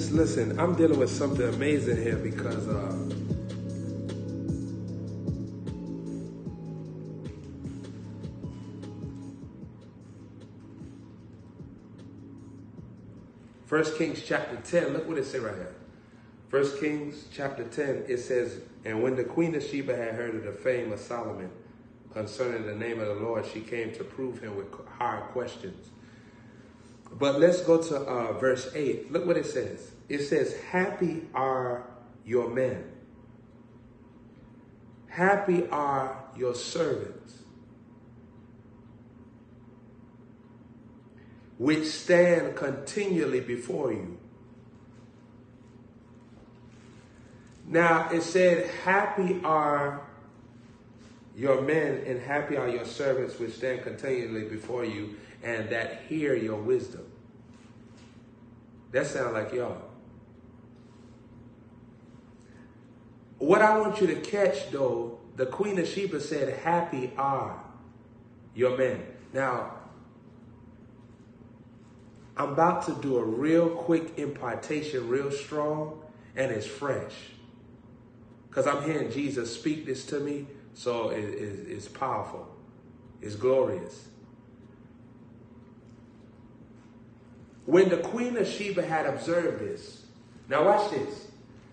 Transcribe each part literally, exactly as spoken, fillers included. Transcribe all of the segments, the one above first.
Saints, listen, I'm dealing with something amazing here because uh, First Kings chapter ten, look what it says right here. First Kings chapter ten, it says, and when the queen of Sheba had heard of the fame of Solomon concerning the name of the Lord, she came to prove him with hard questions. But let's go to uh, verse eight. Look what it says. It says, happy are your men. Happy are your servants, which stand continually before you. Now it said, happy are your men and happy are your servants which stand continually before you and that hear your wisdom. That sounds like y'all. What I want you to catch though, the Queen of Sheba said, happy are your men. Now, I'm about to do a real quick impartation, real strong, and it's fresh. Because I'm hearing Jesus speak this to me, so it, it, it's powerful. It's glorious. When the Queen of Sheba had observed this, now watch this.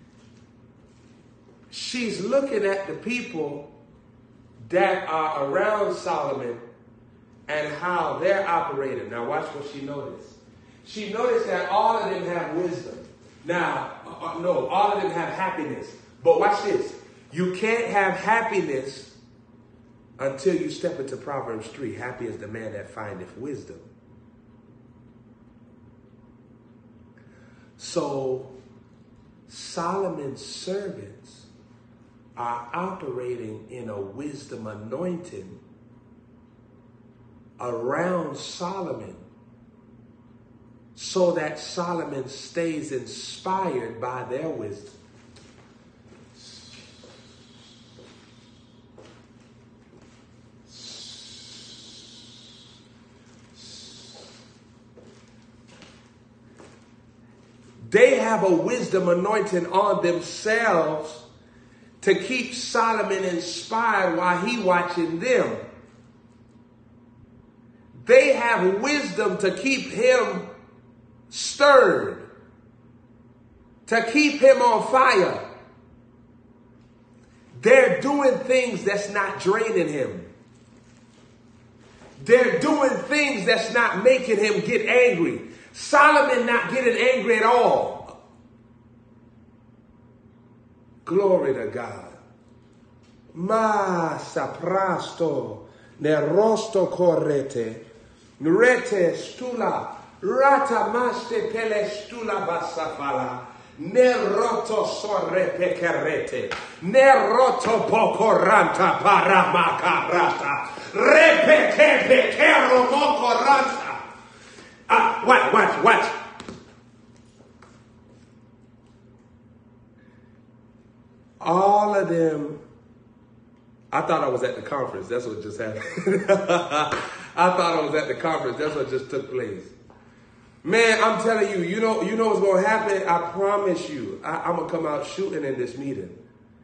She's looking at the people that are around Solomon and how they're operating. Now watch what she noticed. She noticed that all of them have wisdom. Now, uh, no, all of them have happiness. But watch this. You can't have happiness until you step into Proverbs three. Happy is the man that findeth wisdom. So, Solomon's servants are operating in a wisdom anointing around Solomon so that Solomon stays inspired by their wisdom. They have a wisdom anointing on themselves to keep Solomon inspired while he watching them. They have wisdom to keep him stirred, to keep him on fire. They're doing things that's not draining him. They're doing things that's not making him get angry. Solomon not getting angry at all. Glory to God. Ma saprasto nerosto correte nurete stula rata maste pele stula basafala neroto sorre pekerete neroto pocoranta paramacarata repeke pekero mocoranta. Ah, watch, watch, watch. All of them, I thought I was at the conference. That's what just happened. I thought I was at the conference. That's what just took place. Man, I'm telling you, you know, you know what's going to happen? I promise you, I, I'm going to come out shooting in this meeting.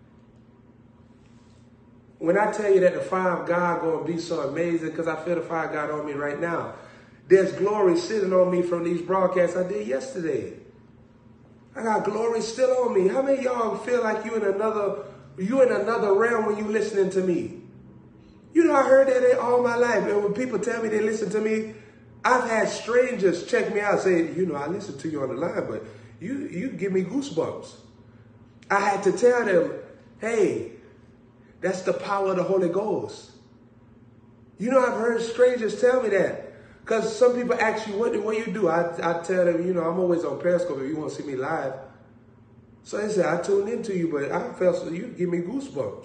When I tell you that the fire of God going to be so amazing, because I feel the fire of God on me right now. There's glory sitting on me from these broadcasts I did yesterday. I got glory still on me. How many of y'all feel like you in another, you in another realm when you listening to me? You know, I heard that all my life. And when people tell me they listen to me, I've had strangers check me out, say, you know, I listen to you on the line, but you, you give me goosebumps. I had to tell them, hey, that's the power of the Holy Ghost. You know, I've heard strangers tell me that. Because some people ask you, what do, what do you do? I, I tell them, you know, I'm always on Periscope if you want to see me live. So they say, I tuned into you, but I felt so you give me goosebumps.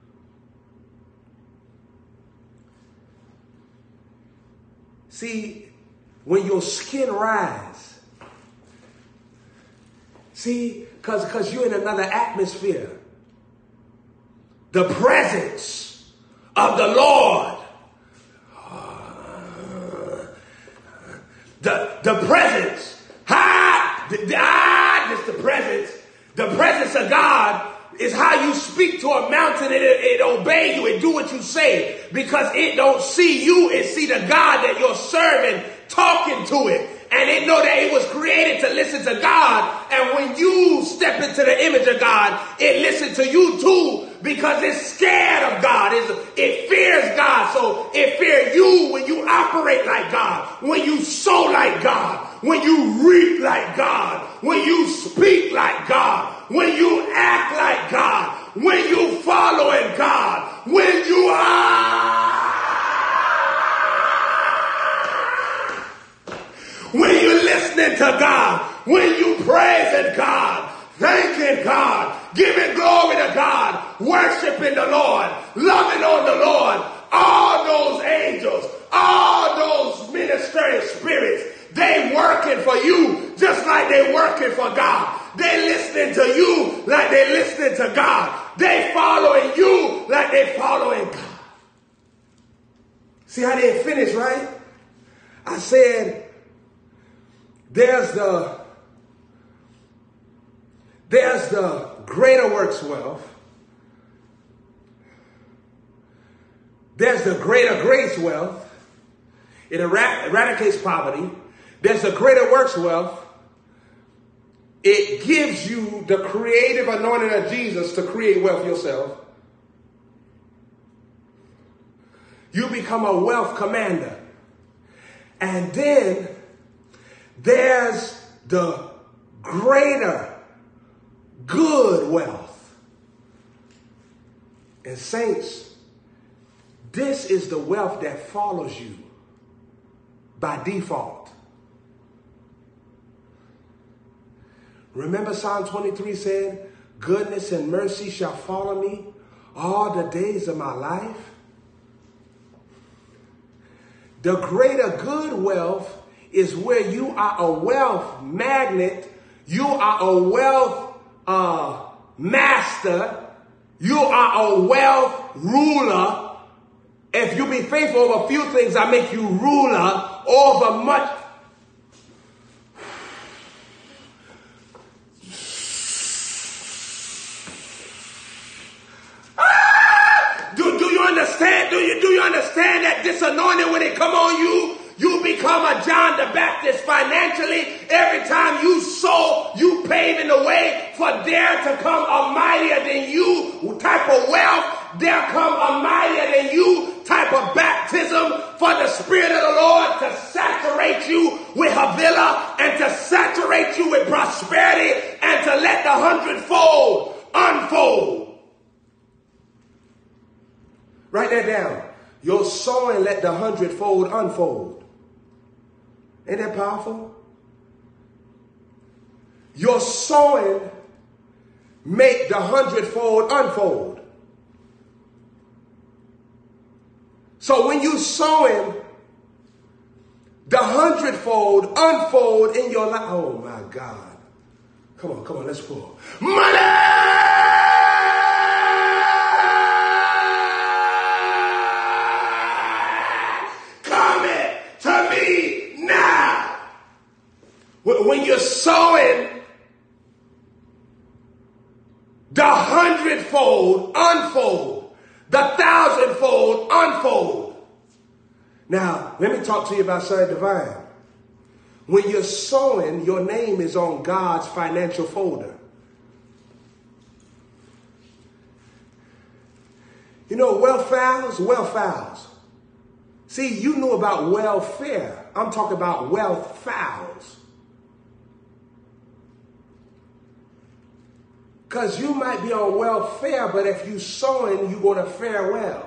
See, when your skin rise, see, because because you're in another atmosphere. The presence of the Lord. The, the presence. Ha! The, the, ah, not just the presence. The presence of God is how you speak to a mountain and it, it obey you and do what you say, because it don't see you, it see the God that you're serving talking to it. And it know that it was created to listen to God. And when you step into the image of God, it listens to you too, because it's scared of God. It's, it fears God. So it fears you when you operate like God, when you sow like God, when you reap like God, when you speak like God, when you act like God, when you follow in God, when you are, when you're listening to God, when you praising God, thanking God, giving glory to God, worshiping the Lord, loving on the Lord, all those angels, all those ministering spirits, they working for you just like they working for God. They listening to you like they listening to God. They following you like they following God. See, I didn't finish, right? I said, there's the, there's the greater works wealth. There's the greater grace wealth. It erad- eradicates poverty. There's the greater works wealth. It gives you the creative anointing of Jesus to create wealth yourself. You become a wealth commander. And then there's the greater good wealth. And saints, this is the wealth that follows you by default. Remember Psalm twenty-three said, goodness and mercy shall follow me all the days of my life. The greater good wealth is where you are a wealth magnet. You are a wealth uh, master. You are a wealth ruler. If you be faithful over a few things, I make you ruler over much. Understand? Do you do you understand that this anointing, when it come on you, you become a John the Baptist financially? Every time you sow, you paving the way for there to come a mightier than you type of wealth. There come a mightier than you type of baptism for the Spirit of the Lord to saturate you with Havilah and to saturate you with prosperity and to let the hundredfold unfold. Write that down. Your sowing let the hundredfold unfold. Ain't that powerful? Your sowing make the hundredfold unfold. So when you sowing, the hundredfold unfold in your life. Oh my God. Come on, come on, let's pull. Money! When you're sowing, the hundredfold unfold, the thousandfold unfold. Now, let me talk to you about Son Divine. When you're sowing, your name is on God's financial folder. You know, wealth files, wealth files. See, you knew about welfare. I'm talking about wealth files. Because you might be on welfare, but if you sowing, you're going to fare well.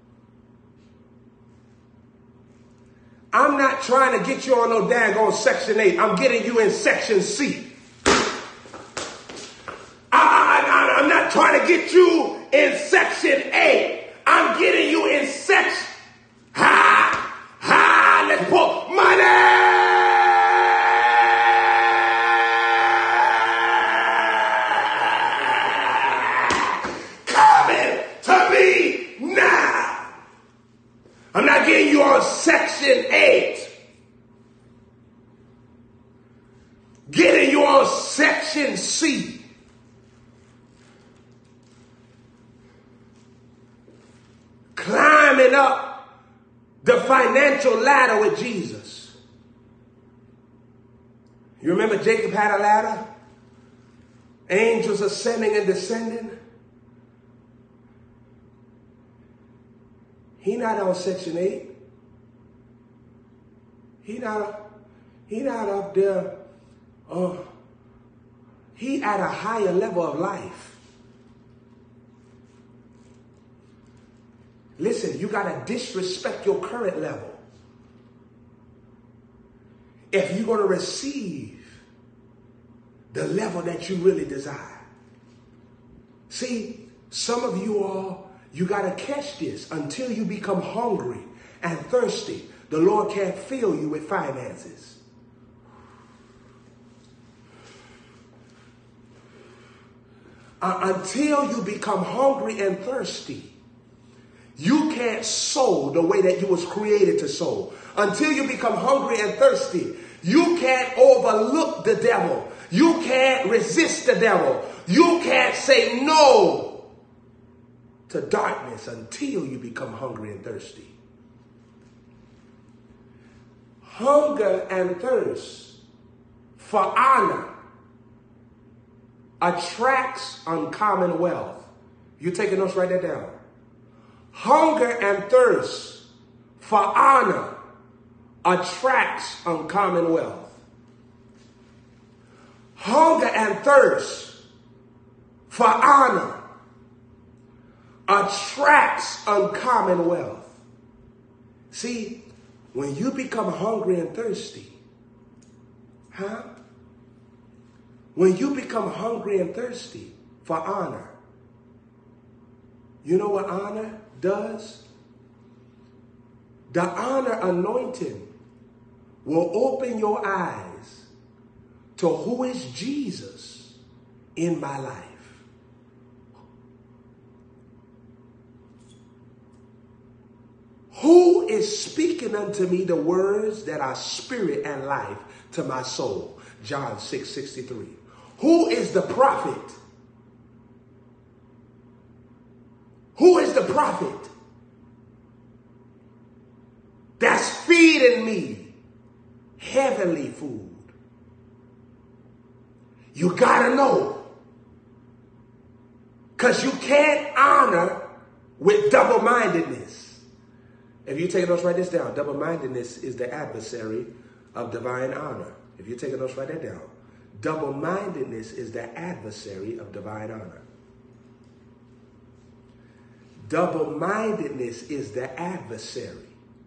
I'm not trying to get you on no daggone Section eight. I'm getting you in Section C. I, I, I, I'm not trying to get you in Section eight. I'm getting you in Section... Ha! Ha! Let's pull money! I'm not getting you on Section eight. Getting you on Section can see climbing up the financial ladder with Jesus. You remember Jacob had a ladder? Angels ascending and descending. He not on Section eight. He not, he not up there. Uh, he at a higher level of life. Listen, you got to disrespect your current level if you're going to receive the level that you really desire. See, some of you all, you got to catch this. Until you become hungry and thirsty, the Lord can't fill you with finances. Uh, until you become hungry and thirsty, you can't sow the way that you was created to sow. Until you become hungry and thirsty, you can't overlook the devil. You can't resist the devil. You can't say no to darkness until you become hungry and thirsty. Hunger and thirst for honor attracts uncommon wealth. You taking notes? Write that down. Hunger and thirst for honor attracts uncommon wealth. Hunger and thirst for honor attracts uncommon wealth. See, when you become hungry and thirsty, huh? When you become hungry and thirsty for honor, you know what honor does? The honor anointing will open your eyes to who is Jesus in my life. Who is speaking unto me the words that are spirit and life to my soul? John six sixty-three. Who is the prophet? Who is the prophet that's feeding me heavenly food? You gotta know. Because you can't honor with double-mindedness. If you take notes, write this down. Double-mindedness is the adversary of divine honor. If you take notes, write that down. Double-mindedness is the adversary of divine honor. Double-mindedness is the adversary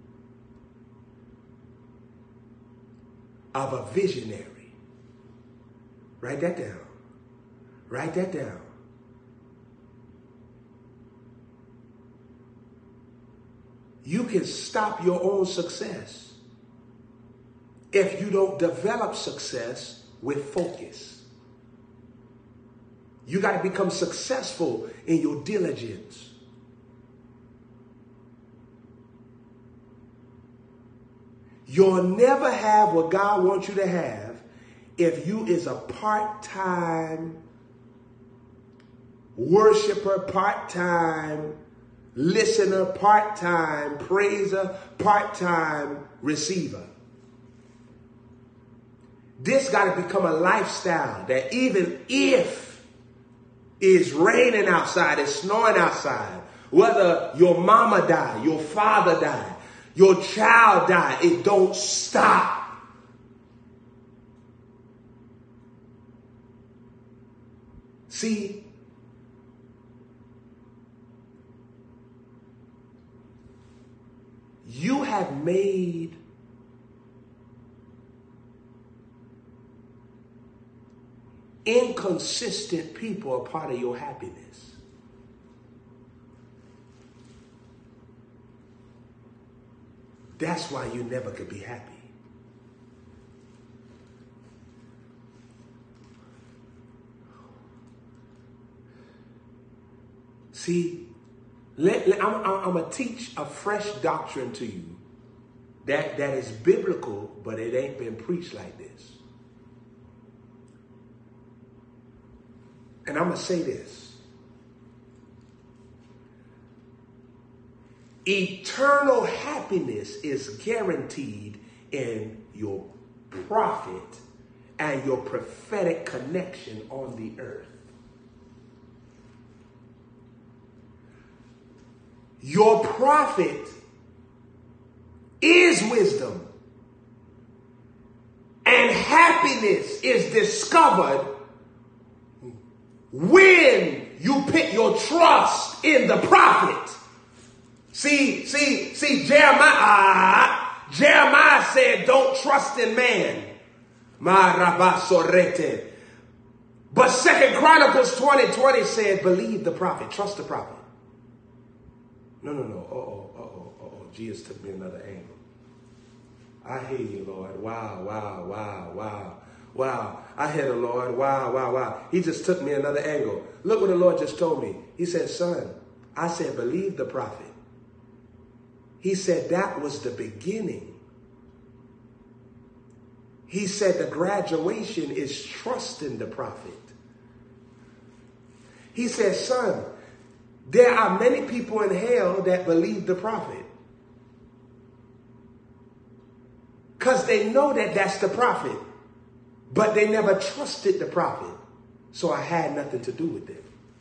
of a visionary. Write that down. Write that down. You can stop your own success if you don't develop success with focus. You got to become successful in your diligence. You'll never have what God wants you to have if you is a part-time worshiper, part-time listener, part-time praiser, part-time receiver. This got to become a lifestyle that even if it's raining outside, it's snowing outside, whether your mama died, your father died, your child died, it don't stop. See, you have made inconsistent people a part of your happiness. That's why you never could be happy. See, let, let, I'm, I'm going to teach a fresh doctrine to you that, that is biblical, but it ain't been preached like this. And I'm going to say this. Eternal happiness is guaranteed in your prophet and your prophetic connection on the earth. Your prophet is wisdom, and happiness is discovered when you put your trust in the prophet. See, see, see, Jeremiah, Jeremiah said, don't trust in man. But Second Chronicles twenty twenty said, believe the prophet, trust the prophet. No, no, no. Uh-oh, uh-oh, uh-oh. Jesus took me another angle. I hear you, Lord. Wow, wow, wow, wow, wow. I hear the Lord. Wow, wow, wow. He just took me another angle. Look what the Lord just told me. He said, son, I said, believe the prophet. He said that was the beginning. He said the graduation is trusting the prophet. He said, son, there are many people in hell that believe the prophet. Because they know that that's the prophet. But they never trusted the prophet. So I had nothing to do with it.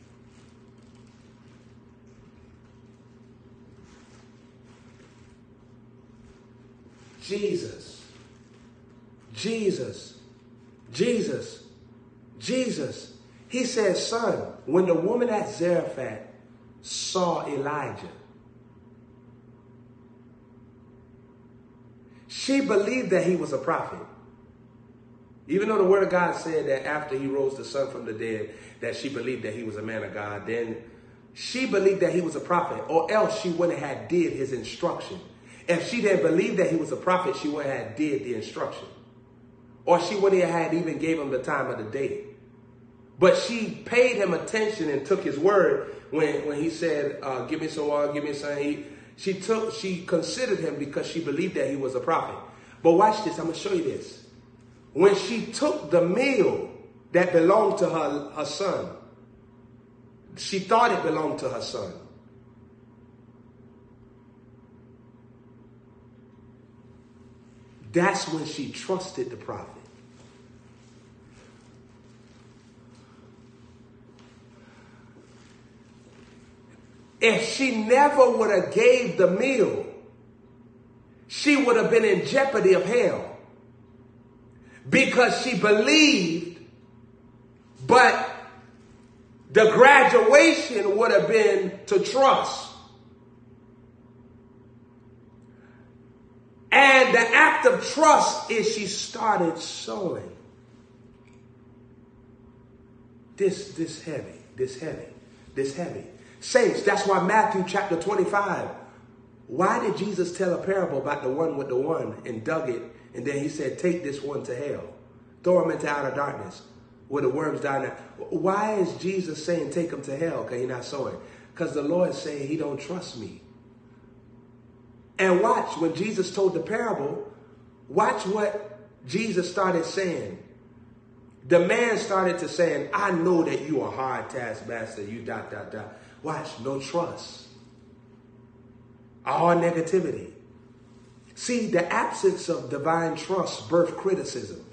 Jesus, Jesus, Jesus, Jesus. He said, son, when the woman at Zarephath saw Elijah, she believed that he was a prophet. Even though the word of God said that after he rose the son from the dead, that she believed that he was a man of God, then she believed that he was a prophet, or else she wouldn't have did his instruction. If she didn't believe that he was a prophet, she wouldn't have did the instruction. Or she wouldn't have even gave him the time of the day. But she paid him attention and took his word when, when he said, uh, give me some oil, give me some. He, she took, she considered him because she believed that he was a prophet. But watch this, I'm going to show you this. When she took the meal that belonged to her, her son, she thought it belonged to her son. That's when she trusted the prophet. If she never would have gave the meal, she would have been in jeopardy of hell. Because she believed, but the graduation would have been to trust. And the act of trust is she started sowing. This, this heavy, this heavy, this heavy. Saints, that's why Matthew chapter twenty-five, why did Jesus tell a parable about the one with the one and dug it? And then he said, take this one to hell. Throw him into outer darkness where the worms die. Why is Jesus saying take him to hell? Because he's not sowing. Because the Lord is saying he don't trust me. And watch, when Jesus told the parable, watch what Jesus started saying. The man started to saying, I know that you are hard taskmaster, you dot, dot, dot. Watch, no trust. All negativity. See, the absence of divine trust birth criticism.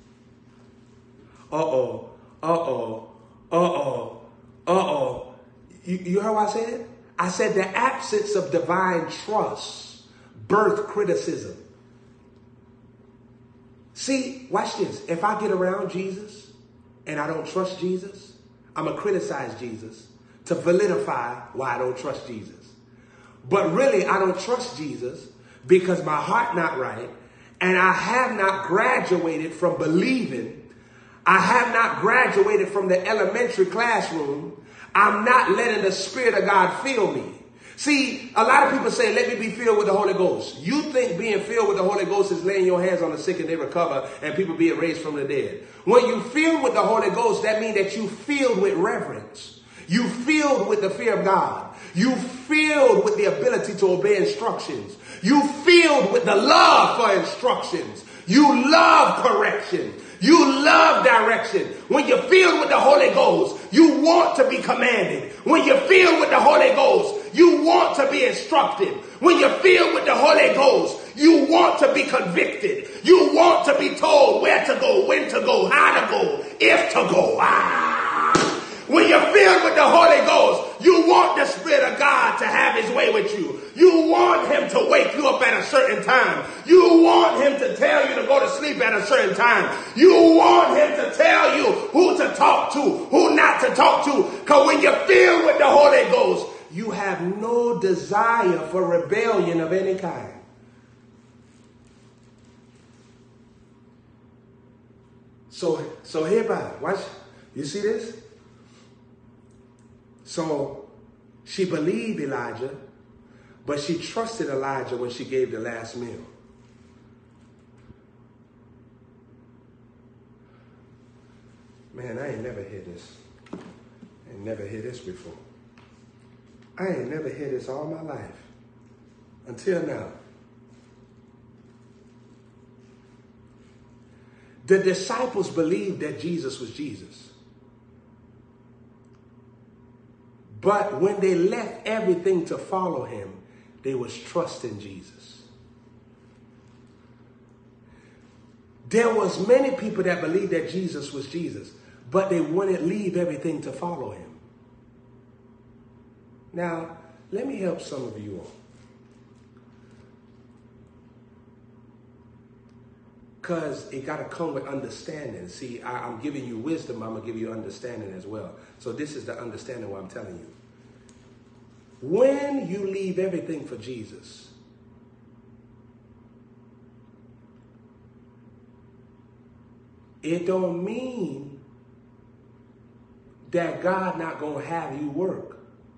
Uh-oh, uh-oh, uh-oh, uh-oh. You, you heard what I said? I said the absence of divine trust birth criticism. See, watch this. If I get around Jesus and I don't trust Jesus, I'm going to criticize Jesus to validify why I don't trust Jesus. But really, I don't trust Jesus because my heart not right, and I have not graduated from believing. I have not graduated from the elementary classroom. I'm not letting the Spirit of God fill me. See, a lot of people say, let me be filled with the Holy Ghost. You think being filled with the Holy Ghost is laying your hands on the sick and they recover and people being raised from the dead. When you filled with the Holy Ghost, that means that you filled with reverence. You filled with the fear of God. You filled with the ability to obey instructions. You filled with the love for instructions. You love correction. You love direction. When you're filled with the Holy Ghost, you want to be commanded. When you're filled with the Holy Ghost, you want to be instructed. When you're filled with the Holy Ghost, you want to be convicted. You want to be told where to go, when to go, how to go, if to go. Ah. When you're filled with the Holy Ghost, you want the Spirit of God to have his way with you. You want him to wake you up at a certain time. You want him to tell you to go to sleep at a certain time. You want him to tell you who to talk to, who not to talk to. Because when you're filled with the Holy Ghost, you have no desire for rebellion of any kind. So, so hereby, watch. You see this? So she believed Elijah, but she trusted Elijah when she gave the last meal. Man, I ain't never heard this. I ain't never heard this before. I ain't never heard this all my life. Until now. The disciples believed that Jesus was Jesus. But when they left everything to follow him, they was trusting Jesus. There was many people that believed that Jesus was Jesus, but they wouldn't leave everything to follow him. Now, let me help some of you all. Because it got to come with understanding. See, I, I'm giving you wisdom. I'm going to give you understanding as well. So this is the understanding what I'm telling you. When you leave everything for Jesus, it don't mean that God not going to have you work.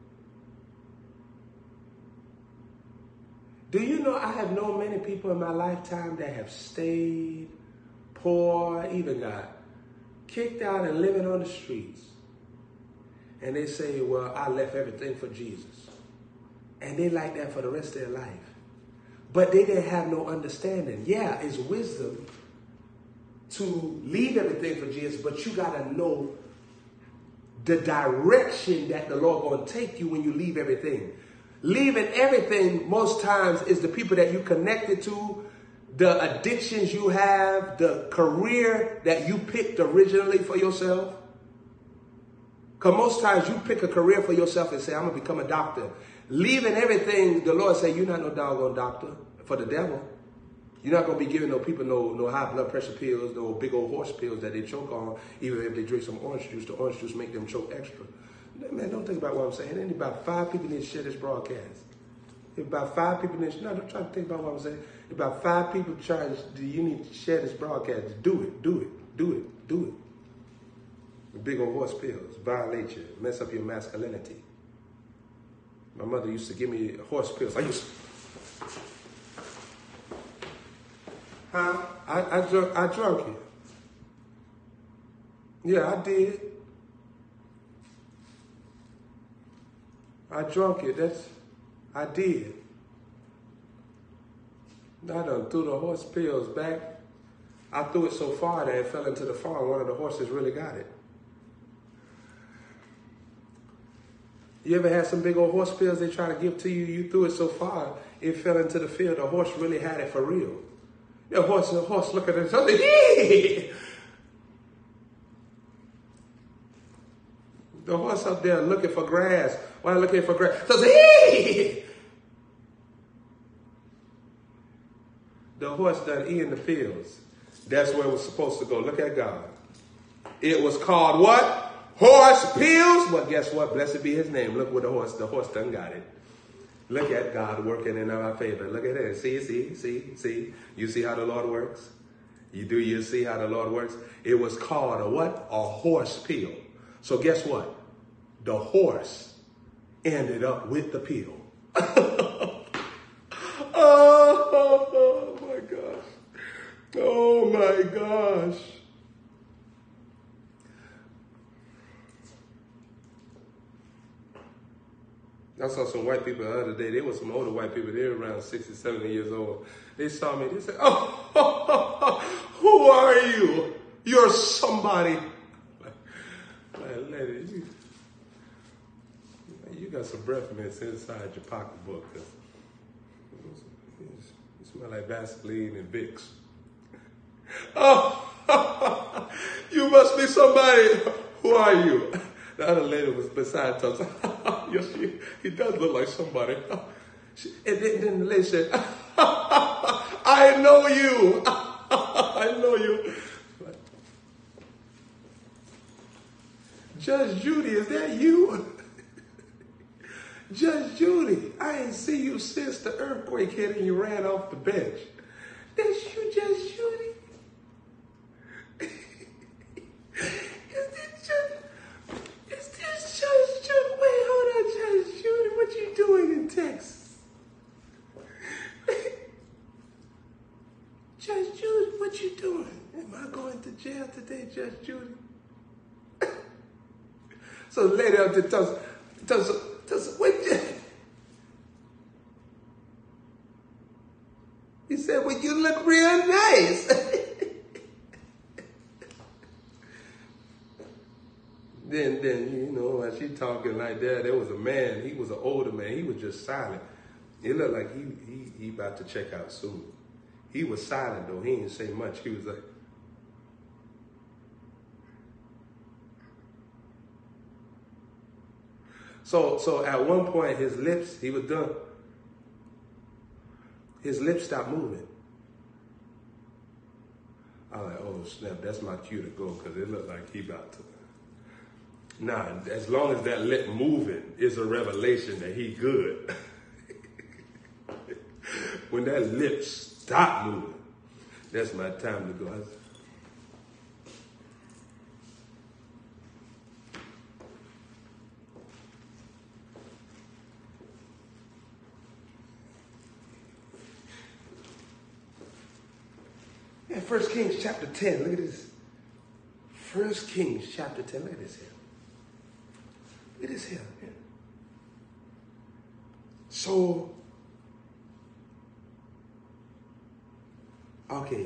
Do you know I have known many people in my lifetime that have stayed poor, even got kicked out and living on the streets. And they say, well, I left everything for Jesus. And they like that for the rest of their life. But they didn't have no understanding. Yeah, it's wisdom to leave everything for Jesus, but you got to know the direction that the Lord going to take you when you leave everything. Leaving everything most times is the people that you connected to, the addictions you have, the career that you picked originally for yourself. Because most times you pick a career for yourself and say, I'm going to become a doctor. Leaving everything, the Lord say, you're not no doggone doctor for the devil. You're not going to be giving no people no, no high blood pressure pills, no big old horse pills that they choke on, even if they drink some orange juice. The orange juice make them choke extra. Man, don't think about what I'm saying. There's about five people need to share this broadcast. If about five people need to, no, don't try to think about what I'm saying. If about five people trying to, you need to share this broadcast. Do it, do it, do it, do it. The big old horse pills violate you, mess up your masculinity. My mother used to give me horse pills. I used to, huh? I, I drunk, I drunk it. Yeah, I did. I drunk it. That's, I did. I done threw the horse pills back. I threw it so far that it fell into the farm. One of the horses really got it. You ever had some big old horse pills they try to give to you? You threw it so far, it fell into the field. The horse really had it for real. The horse, the horse looking at something. The horse up there looking for grass. Why looking for grass? So the horse done eating the fields. That's where it was supposed to go. Look at God. It was called what? Horse pills. Well, guess what? Blessed be his name. Look what the horse, the horse done got it. Look at God working in our favor. Look at it. See, see, see, see. You see how the Lord works? You do, you see how the Lord works? It was called a what? A horse pill. So guess what? The horse ended up with the pill. oh, oh, oh my gosh. Oh my gosh. I saw some white people the other day. There were some older white people. They were around sixty, seventy years old. They saw me. They said, oh, oh, oh, oh who are you? You're somebody. Like, like, lady, you, you got some breath mints inside your pocketbook. You smell like Vaseline and Vicks. Oh, you must be somebody. Who are you? The other lady was beside us. Yes, he, he does look like somebody. She, and then, then the lady said, I know you. I know you. Judge Judy, is that you? Judge Judy, I ain't see you since the earthquake hit and you ran off the bench. That's you, Judge Judy? Is this Judge, is this Judge Judy? Wait, hold on, Judge Judy, what you doing in Texas? Judge Judy, what you doing? Am I going to jail today, Judge Judy? So the lady up there tells, tells, tells, what you? He said, well, you look real nice. then, then, you know, as she talking like that, there was a man, he was an older man, he was just silent. It looked like he, he, he about to check out soon. He was silent though, he didn't say much. He was like, So, so at one point, his lips, he was done. His lips stopped moving. I was like, oh, snap, that's my cue to go, because it looked like he about to. Nah, as long as that lip moving is a revelation that he good. When that lip stop moving, that's my time to go. First Kings chapter ten, look at this. First Kings chapter ten, look at this here. Look at this here. Yeah. So, okay.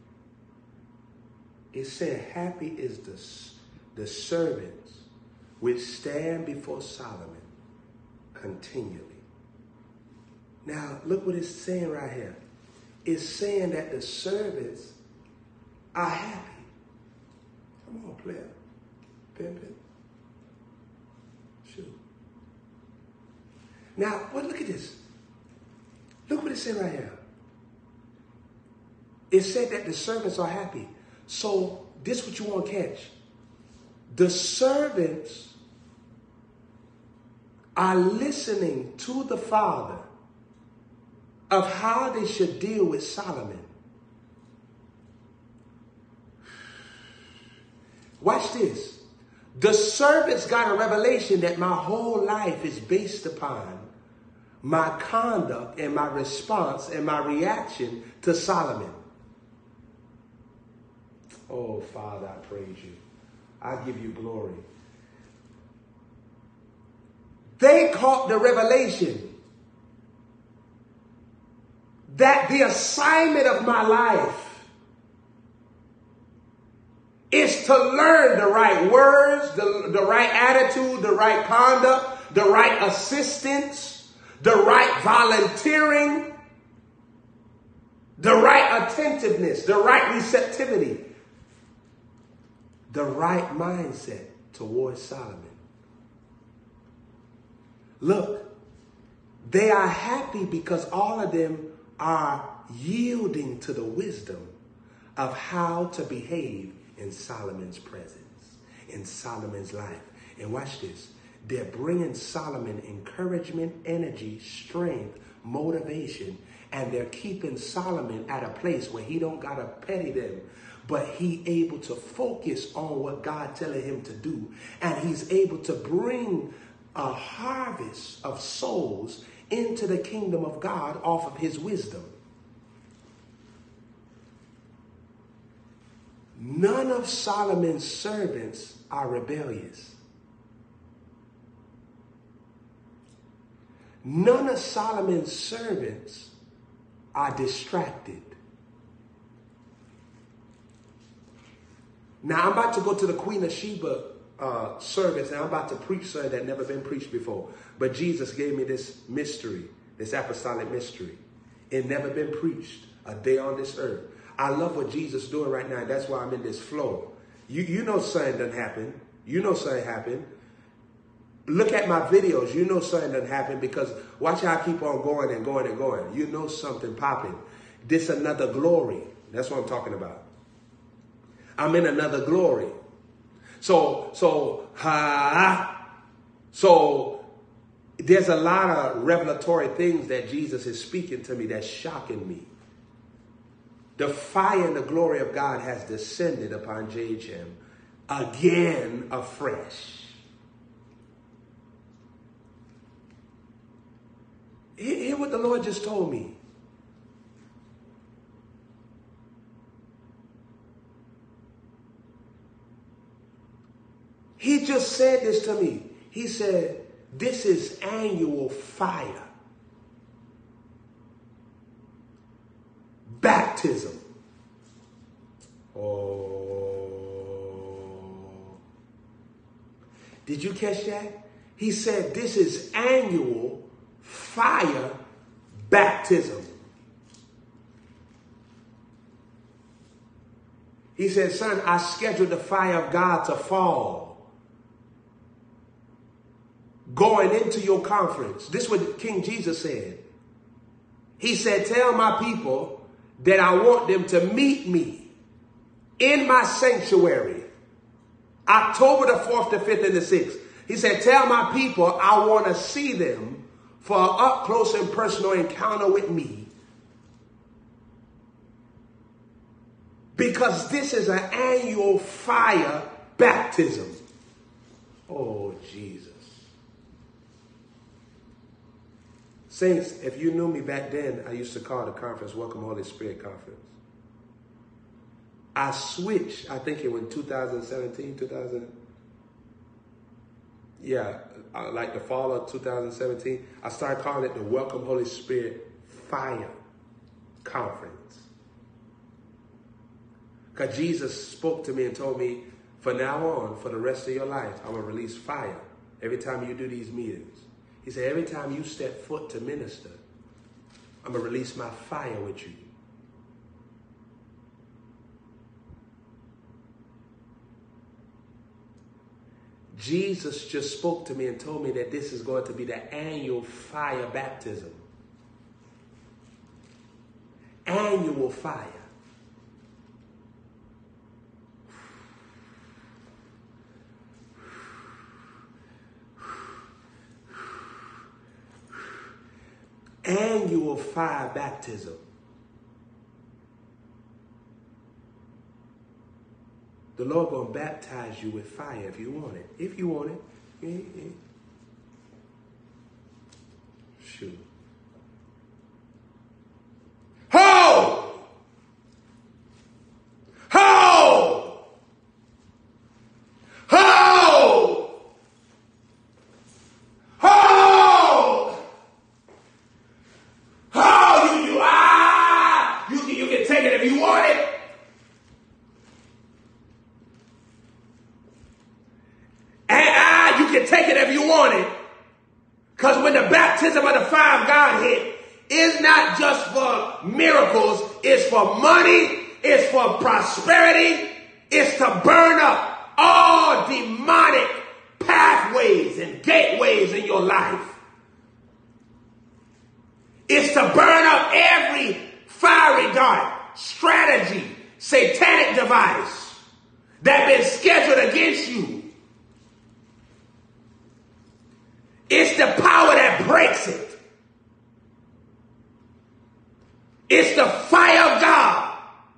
It said, happy is the, the servants which stand before Solomon continually. Now, look what it's saying right here. It's saying that the servants are happy. Come on, player. Pin, pin. Shoot. Now, what? Look at this. Look what it said right here. It said that the servants are happy. So, this is what you want to catch. The servants are listening to the Father of how they should deal with Solomon. Watch this. The servants got a revelation that my whole life is based upon my conduct and my response and my reaction to Solomon. Oh, Father, I praise you. I give you glory. They caught the revelation that the assignment of my life is to learn the right words, the, the right attitude, the right conduct, the right assistance, the right volunteering, the right attentiveness, the right receptivity, the right mindset towards Solomon. Look, they are happy because all of them are yielding to the wisdom of how to behave in Solomon's presence, in Solomon's life. And watch this. They're bringing Solomon encouragement, energy, strength, motivation, and they're keeping Solomon at a place where he don't got to petty them, but he able to focus on what God telling him to do. And he's able to bring a harvest of souls into the kingdom of God off of his wisdom. None of Solomon's servants are rebellious. None of Solomon's servants are distracted. Now I'm about to go to the Queen of Sheba uh, service, and I'm about to preach something that never been preached before. But Jesus gave me this mystery, this apostolic mystery. It never been preached a day on this earth. I love what Jesus is doing right now. That's why I'm in this flow. You, you know something done happened. You know something happened. Look at my videos. You know something done happened, because watch how I keep on going and going and going. You know something popping. This another glory. That's what I'm talking about. I'm in another glory. So, so, ha, so there's a lot of revelatory things that Jesus is speaking to me that's shocking me. The fire and the glory of God has descended upon J H M again afresh. Hear what the Lord just told me. He just said this to me. He said, this is annual fire. Baptism. Oh. Did you catch that? He said, this is annual fire baptism. He said, son, I scheduled the fire of God to fall. Going into your conference. This is what King Jesus said. He said, tell my people that I want them to meet me in my sanctuary. October the fourth, the fifth, and the sixth. He said, tell my people I want to see them for an up close and personal encounter with me. Because this is an annual fire baptism. Oh, Jesus. Saints, if you knew me back then, I used to call the conference Welcome Holy Spirit Conference. I switched, I think it was two thousand seventeen, two thousand, yeah, like the fall of two thousand seventeen. I started calling it the Welcome Holy Spirit Fire Conference. Because Jesus spoke to me and told me, for now on, for the rest of your life, I'm going to release fire every time you do these meetings. He said, every time you step foot to minister, I'm going to release my fire with you. Jesus just spoke to me and told me that this is going to be the annual fire baptism. Annual fire. Annual fire baptism. The Lord gonna baptize you with fire if you want it. If you want it. Mm-hmm. Shoot. Ho! Ho! Ho! Ho! Ho! You, you, ah! You, you can take it if you want it. Take it if you want it. Because when the baptism of the fire of God hit, it's not just for miracles, it's for money, it's for prosperity, it's to burn up all demonic pathways and gateways in your life. It's to burn up every fiery dart, strategy, satanic device that been scheduled against you. It's the power that breaks it. It's the fire of God.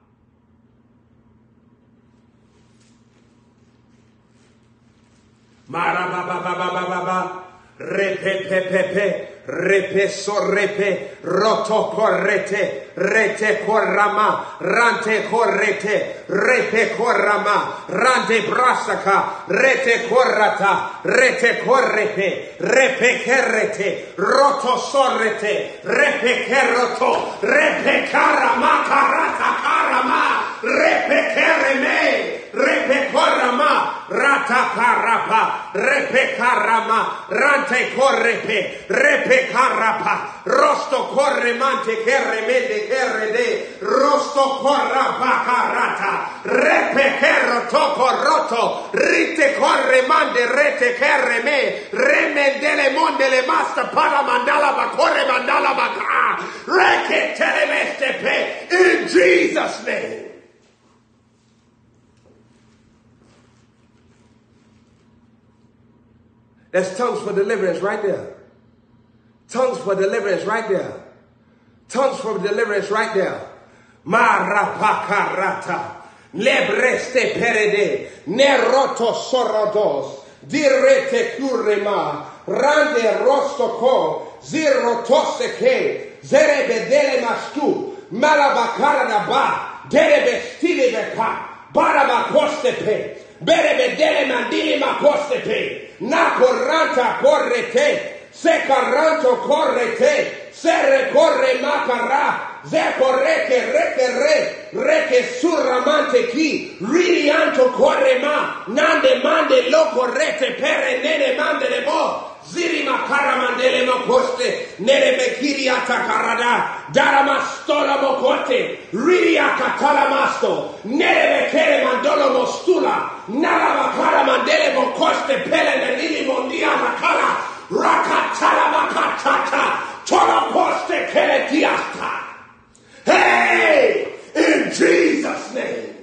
Marabababababa, repepepepe, repeso repe, roto correte, rete corrama, rante correte, repe corrama, rante brasaka, rete corrata, rete correpe, repe kerrete, roto sorrete, repe kerroto, repe carama, carata carama, repe kereme, repekorama, ratakarapa, repekarama, rante correpe, repekarapa, rosto corremante keremende kerede, rosto corrapakarata, repekero toko roto, rite corremande rete kereme, remendele mondele masta para mandala bakore mandala baka, reke telemestepe, in Jesus' name. That's tongues for deliverance right there. Tongues for deliverance right there. Tongues for deliverance right there. Marapakarata. Lebreste perede. Neroto sorodos. Direte curema. Rande rostoko. Zirotoseke. Zerebedele mastu. Malabakara da ba. Derebe stile bepa. Barabakostepe. Berebedele mandili makostepe. Na corranta correte, se carranto correte, se recorre macarra, ze corre che re che re, re che surramante chi, ridianto corre ma, nande mande lo correte, per nene mande le mo, ziri makara mandele mo coste, nere bekiri atakarada, daramastola mo corte, ridia catalamasto, nere bekere mandolo mo stula, nara makara mandele mo coste, pele nelili mondia makala, rakatala makatata, tola poste kele diasta. Hey, in Jesus' name.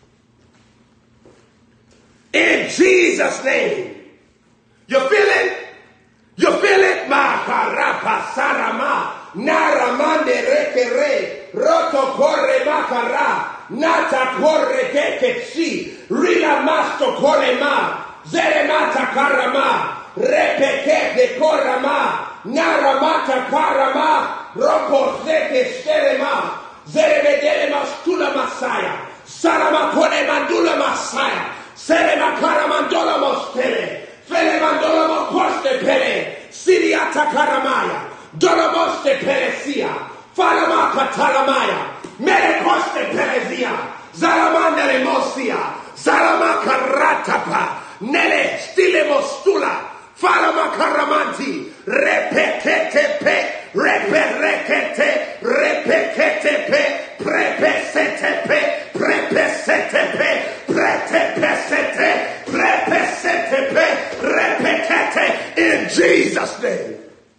In Jesus' name. You feel it? You feel it? Makarapa sarama. Naramande reke re. Roto corre makara. Nata corre keke si. Rila masto corre ma. Zeremata karama. Repeke de korama. Naramata karama. Roko zeke sterema. Zerebedele mastula masaya. Sarama kone mandula masaya. Serema karamandola mostele. Fele mandola mokoste pele. Siriata karamaya. Dolomoste peresia. Faramaka taramaya. Merekoste perezia. Zaramandele mosia. Zaramaka ratapa. Nele stile mostula. Faramaka repekete pe. Reperekete, repeketepe, prepesetepe, prepesetepe, pretepesete, prepesetepe, repekete, in Jesus' name.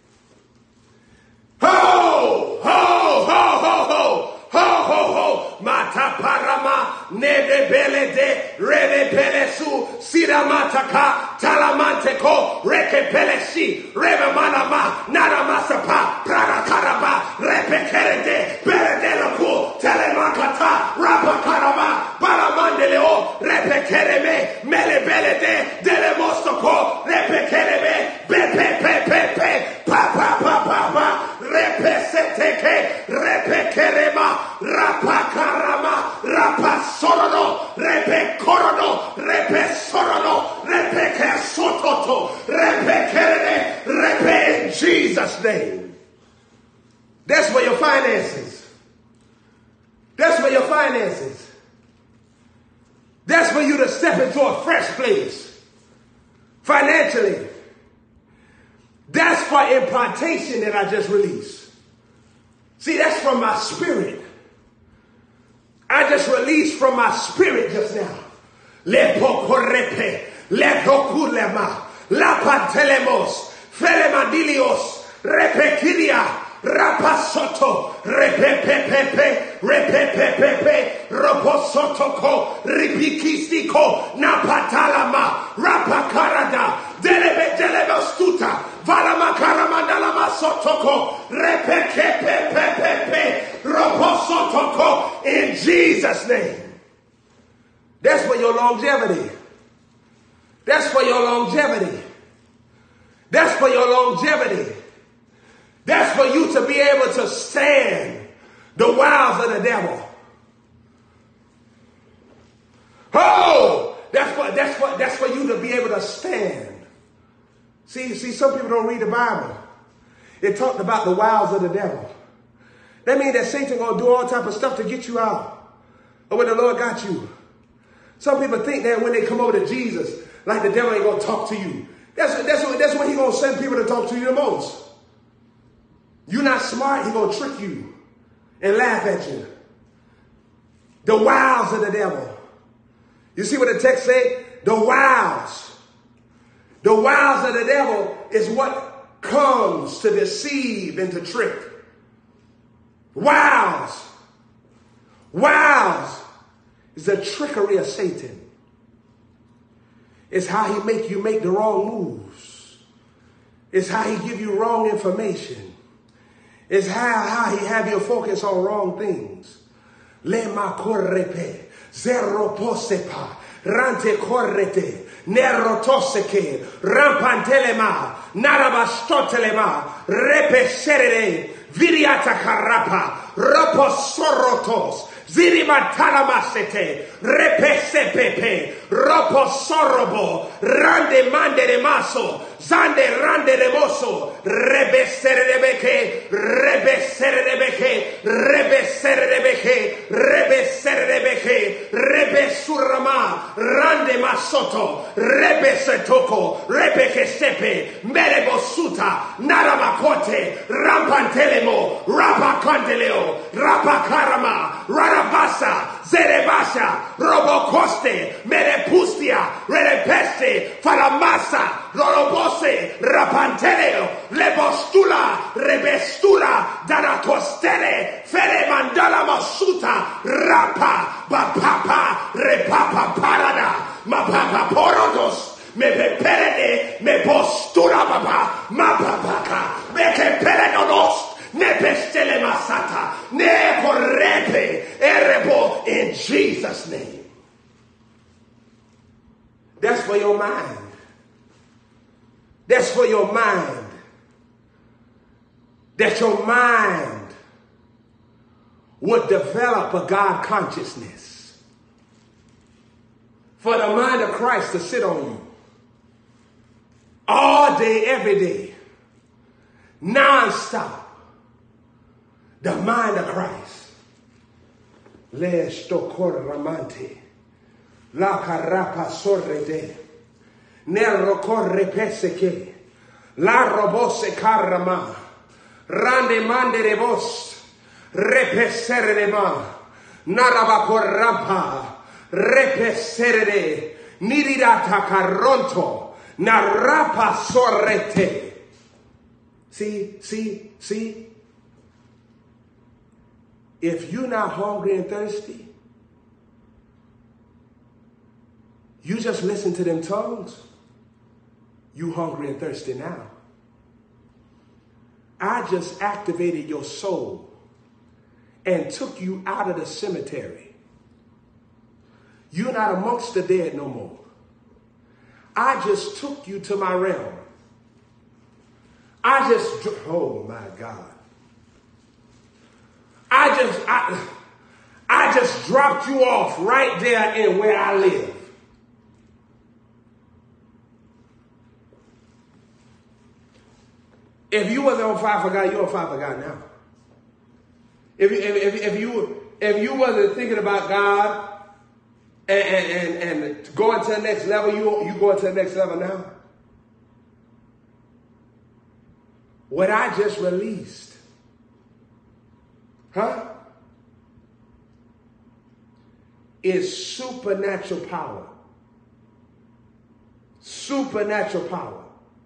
Ho, ho, ho, ho, ho, ho, ho, ho, mata parama, nede bele de, reve pelesu, siramataka, talamanteko, reke pelesi, reve manama, nadamasapa, pradakaraba, repekerede, beredelaku, telemakata, rapakaraba, balamandeleo, repekereme, melebelede, delemostoko, repekereme, bepepepepe, pa pa pa pa pa, repeseteke, repekerema, rapakarama, rapasorono, repekorono, repesorono, repekesototo, repekerene, repe, in Jesus' name. That's where your finances. That's where your finances. That's for you to step into a fresh place. Financially. That's for impartation that I just released. See, that's from my spirit. I just released from my spirit just now. Lepo correpe, lepo kulema, lapatelemos, felemadilios, repekiria, rapasoto, repepepepe, repepepepe, roposotoko, ripikistiko, napatalama, rapakarada, delebe delemostuta, valamakaramadalama sotoko, repekepepepepe, roposotoko, in Jesus' name. That's for your longevity. That's for your longevity. That's for your longevity. That's for you to be able to stand the wiles of the devil. Oh, that's for, that's for, that's for you to be able to stand. See, see, some people don't read the Bible. It talked about the wiles of the devil. That means that Satan gonna do all type of stuff to get you out of where the Lord got you. Some people think that when they come over to Jesus, like the devil ain't going to talk to you. That's, that's, what, that's when he's going to send people to talk to you the most. You're not smart, he's going to trick you and laugh at you. The wiles of the devil. You see what the text say? The wiles. The wiles of the devil is what comes to deceive and to trick. Wiles. Wiles is the trickery of Satan. It's how he make you make the wrong moves. It's how he give you wrong information. It's how, how he have you focus on wrong things. Le ma correpe, zero posepa, rante correte, nero toseke, rampantelema, narabastotelema, repeserere, viriata carapa, roposorotos, Zirimatalamasete, repesepepe, roposorobo, rande mande de maso, zande rande de moso, rebesere de beque, rebesere de beque, rebesere de beque, rebesere de beque, rebesurama, rande masoto, rebesetoko, rebekesepe, merebosuta, naramakote, rampantelemo, rapacandeleo, rapacarama, Rabasa, Zerebasha, Robocoste, Merepustia, Redepeste, Falamasa, Rolobose, Rapanteleo, Lebostula, Rebestura, Danatostele, Fere Mandala Masuta, Rapa, Bapapa, Repapa Parada, Mapapa Porodos, Me Perede, Me Postura Papa, Mapapaka, Meke Peredonos. Nepestele masata, ne correpe, erebo, in Jesus' name. That's for your mind. That's for your mind. That your mind would develop a God consciousness. For the mind of Christ to sit on you all day, every day, non-stop. The mind of Christ. Le stocor ramante. La carapa sorrede. Nero corre peseke. La robose carama. Rande mande de vos. Repesere de ma. Naraba corrampa. Repesere de. Niridata caronto. Narapa sorrete. See, see, see. If you're not hungry and thirsty, you just listen to them tongues, you hungry and thirsty now. I just activated your soul and took you out of the cemetery. You're not amongst the dead no more. I just took you to my realm. I just, oh my God. I just, I, I just dropped you off right there in where I live. If you wasn't on fire for God, you're on fire for God now. If, if, if, if, you, if you wasn't thinking about God and, and, and, and going to the next level, you, you going to the next level now. What I just released, huh? Is supernatural power. Supernatural power.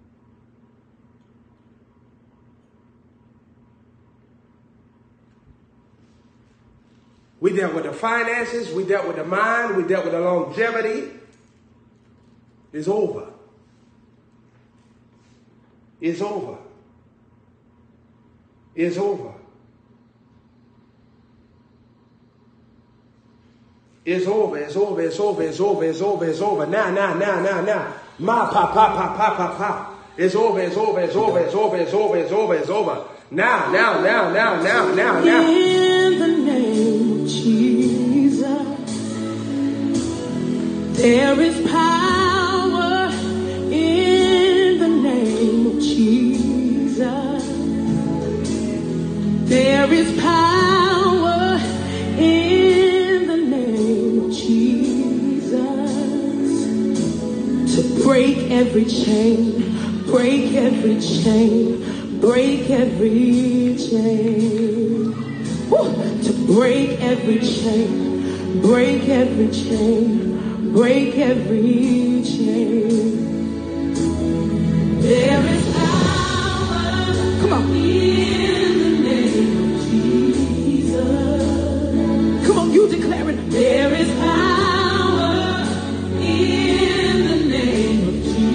We dealt with the finances. We dealt with the mind. We dealt with the longevity. It's over. It's over. It's over. It's over, it's over, it's over, it's over, it's over, it's over. Now, now, now, now, now. Ma pa pa pa pa pa pa. It's over, it's over, it's over, it's over, it's over, it's over, it's over. Now, now, now, now, now, now, now. In the name of Jesus, there is power in the name of Jesus. There is power in the name of Jesus. every chain, break every chain, break every chain. Woo! To break every chain, break every chain, break every chain. There is power. Come on. In the name of Jesus. Come on, you declare it. There is power in the name of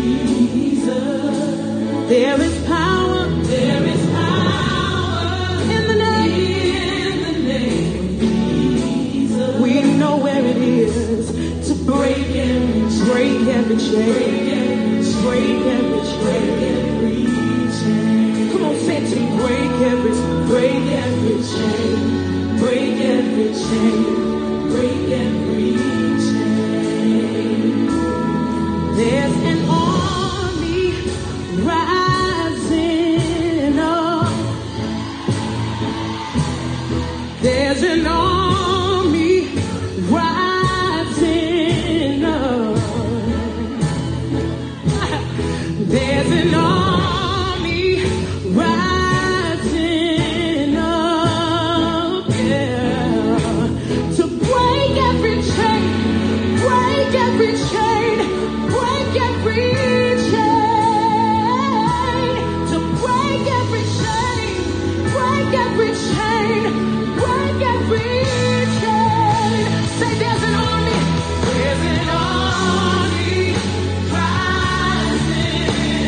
Jesus. There is power. There is power in the name. In the name of Jesus. We know where it is to break every break every chain. Break every chain, every chain. Come on, say it to me. Break every, break every chain, break every chain, break every chain. There's an army rising up. There's an army rising up. There's an army rising up, yeah, to break every chain, break every chain, break every chain, to break every chain, break every chain, break every chain. Say there's an army, there's an army rising.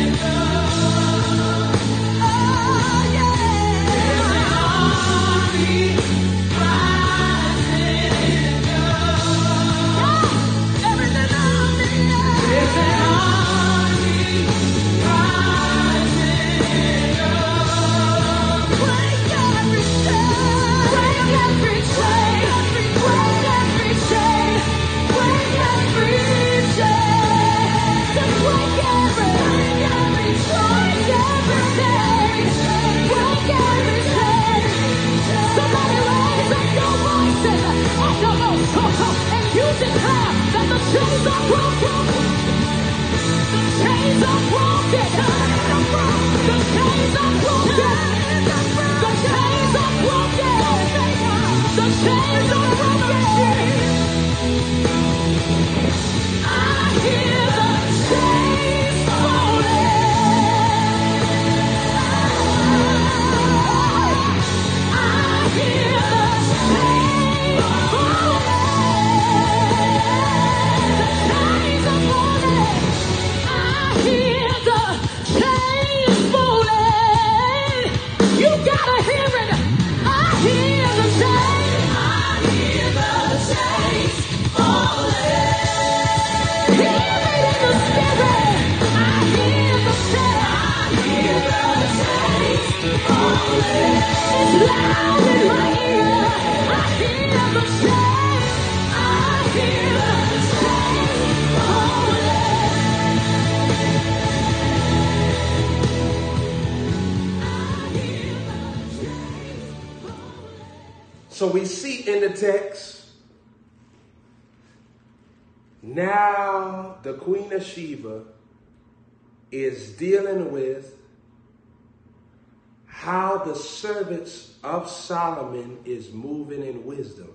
And you declare that the chains are broken. The chains are broken. The chains are broken. The chains are broken. The chains are broken. I hear the chains falling. I hear the chains falling. You gotta hear it. I hear the chains. I hear the chains falling. Hear it in the spirit. I hear the chains. I hear the chains falling. It's loud in my ear. I hear the chains. I hear the chains falling. So we see in the text, now the Queen of Sheba is dealing with how the servants of Solomon is moving in wisdom.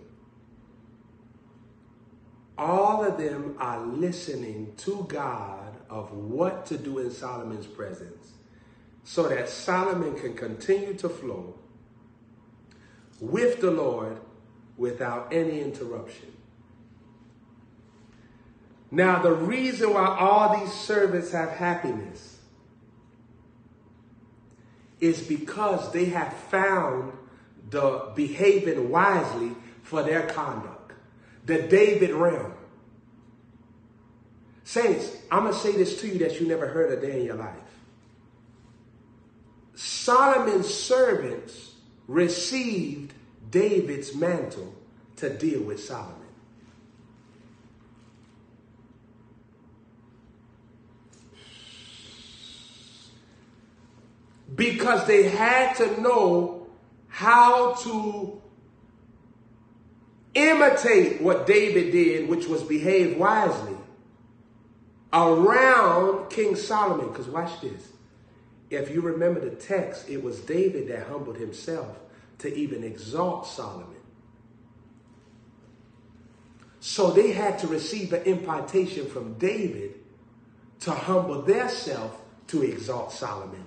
All of them are listening to God of what to do in Solomon's presence so that Solomon can continue to flow with the Lord without any interruption. Now, the reason why all these servants have happiness is because they have found the behaving wisely for their conduct, the David realm. Saints, I'm going to say this to you that you never heard a day in your life. Solomon's servants received David's mantle to deal with Solomon. Because they had to know how to imitate what David did, which was behave wisely, around King Solomon. Because watch this. If you remember the text, it was David that humbled himself to even exalt Solomon. So they had to receive an impartation from David to humble themselves to exalt Solomon.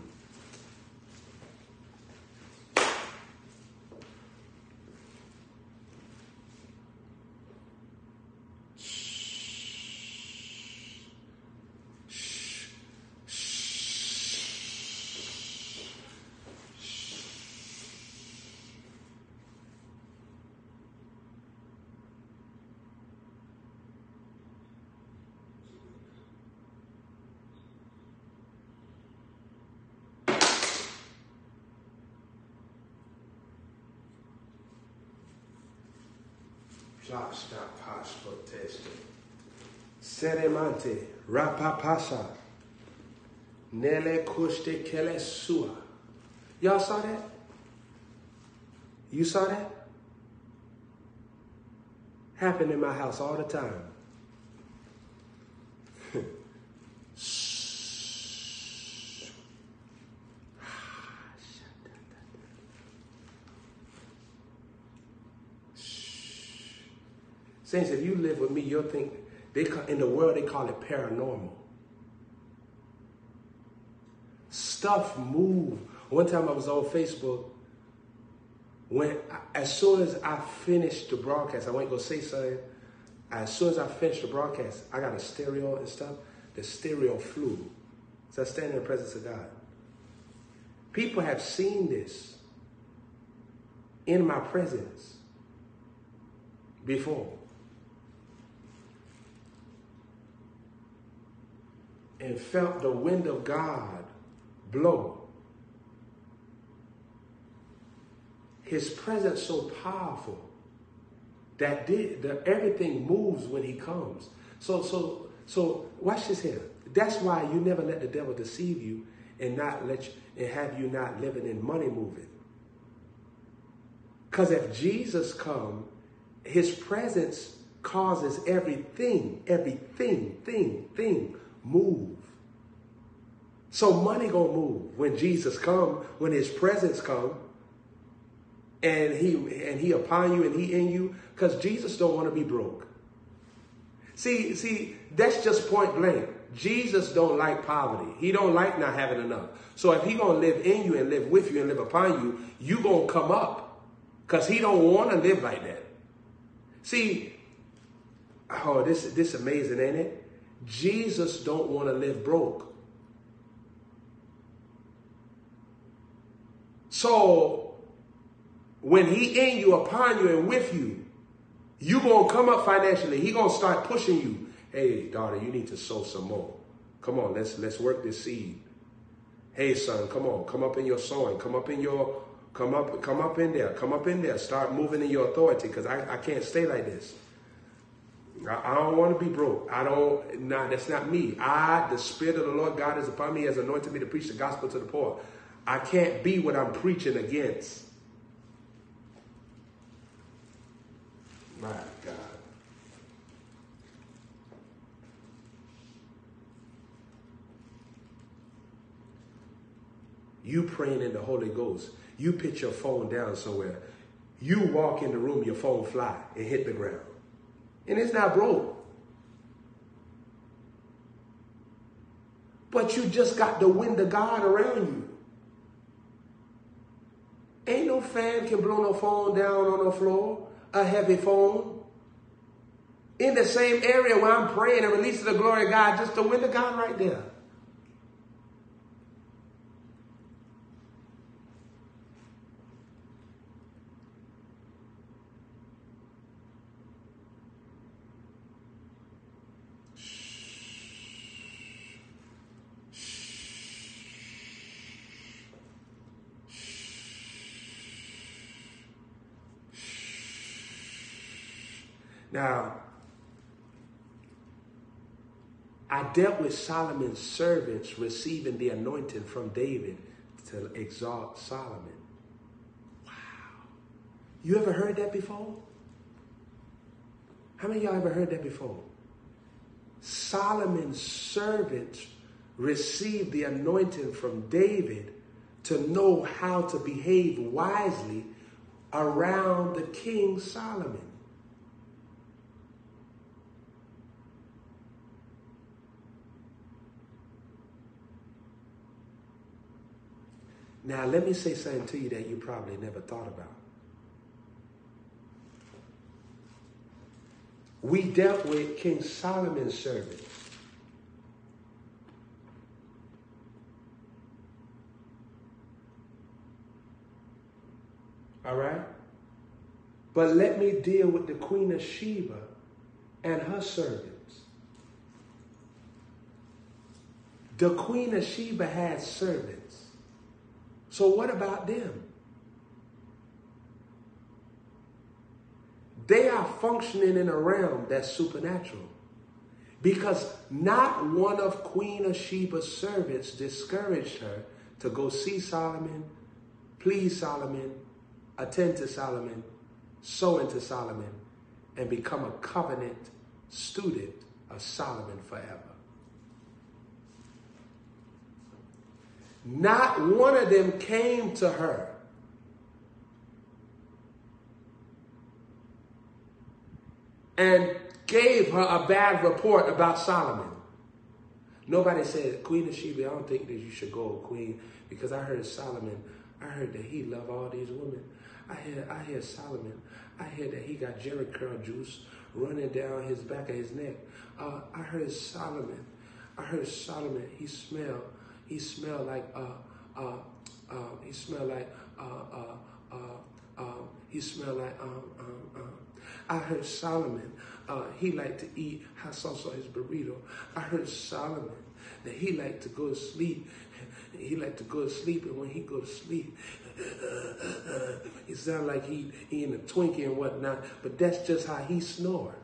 Stop, passport testing. Seremante, rapapasa, nele kushte kele sua. Y'all saw that? You saw that? Happened in my house all the time. Saints, if you live with me, you'll think, they call, in the world they call it paranormal. Stuff move. One time I was on Facebook, when as soon as I finished the broadcast, I went to go say something. As soon as I finished the broadcast, I got a stereo and stuff. The stereo flew. So I stand in the presence of God. People have seen this in my presence before. And felt the wind of God blow. His presence so powerful that did, the, everything moves when he comes. So, so, so watch this here. That's why you never let the devil deceive you and not let you, and have you not living in money moving. Because if Jesus come, his presence causes everything, everything, thing, thing move. So money gonna move when Jesus come, when his presence come, and he and he upon you and he in you, because Jesus don't want to be broke. See, see, that's just point blank. Jesus don't like poverty. He don't like not having enough. So if he gonna live in you and live with you and live upon you, you gonna come up, because he don't want to live like that. See, oh, this this amazing, ain't it? Jesus don't want to live broke. So when he in you, upon you, and with you, you going to come up financially. He going to start pushing you. Hey, daughter, you need to sow some more. Come on, let's let's work this seed. Hey, son, come on, come up in your sowing. Come up in your, come up, come up in there. Come up in there. Start moving in your authority, because I, I can't stay like this. I don't want to be broke. I don't, nah, that's not me. I, the Spirit of the Lord God is upon me, has anointed me to preach the gospel to the poor. I can't be what I'm preaching against. My God. You praying in the Holy Ghost. You put your phone down somewhere. You walk in the room, your phone fly and hit the ground. And it's not broke. But you just got the wind of God around you. Ain't no fan can blow no phone down on the floor, a heavy phone. In the same area where I'm praying and releasing the glory of God, just the wind of God right there. Now, I dealt with Solomon's servants receiving the anointing from David to exalt Solomon. Wow. You ever heard that before? How many of y'all ever heard that before? Solomon's servants received the anointing from David to know how to behave wisely around the King Solomon. Now, let me say something to you that you probably never thought about. We dealt with King Solomon's servants. All right? But let me deal with the Queen of Sheba and her servants. The Queen of Sheba had servants. So what about them? They are functioning in a realm that's supernatural. Because not one of Queen of Sheba's servants discouraged her to go see Solomon, please Solomon, attend to Solomon, sow into Solomon, and become a covenant student of Solomon forever. Not one of them came to her and gave her a bad report about Solomon. Nobody said, Queen of Sheba, I don't think that you should go, Queen, because I heard Solomon, I heard that he loved all these women. I hear, I hear Solomon, I hear that he got Jerry curl juice running down his back of his neck. Uh, I heard Solomon, I heard Solomon, he smelled, he smelled like, uh, uh, uh, he smelled like, uh, uh, uh, uh, he smelled like, um, um, um. I heard Solomon, uh, he liked to eat hot sauce on his burrito. I heard Solomon that he liked to go to sleep. He liked to go to sleep, and when he go to sleep, it sounded like he eating a Twinkie and whatnot, but that's just how he snore.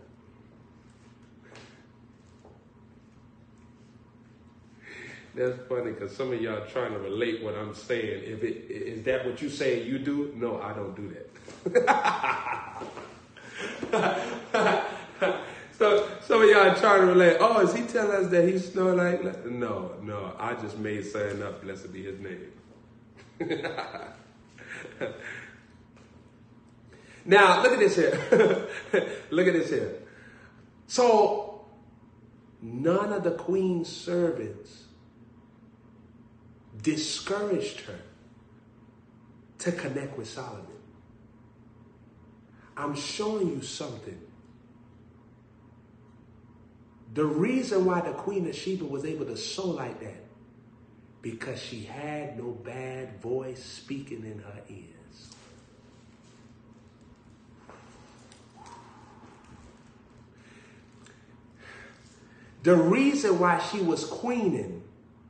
That's funny because some of y'all trying to relate what I'm saying. If it is that what you say you do? No, I don't do that. So some of y'all trying to relate. Oh, is he telling us that he snore like that? No, no. I just made something up. Blessed be his name. Now, look at this here. Look at this here. So, none of the queen's servants discouraged her to connect with Solomon. I'm showing you something. The reason why the Queen of Sheba was able to sow like that, because she had no bad voice speaking in her ears. The reason why she was queening,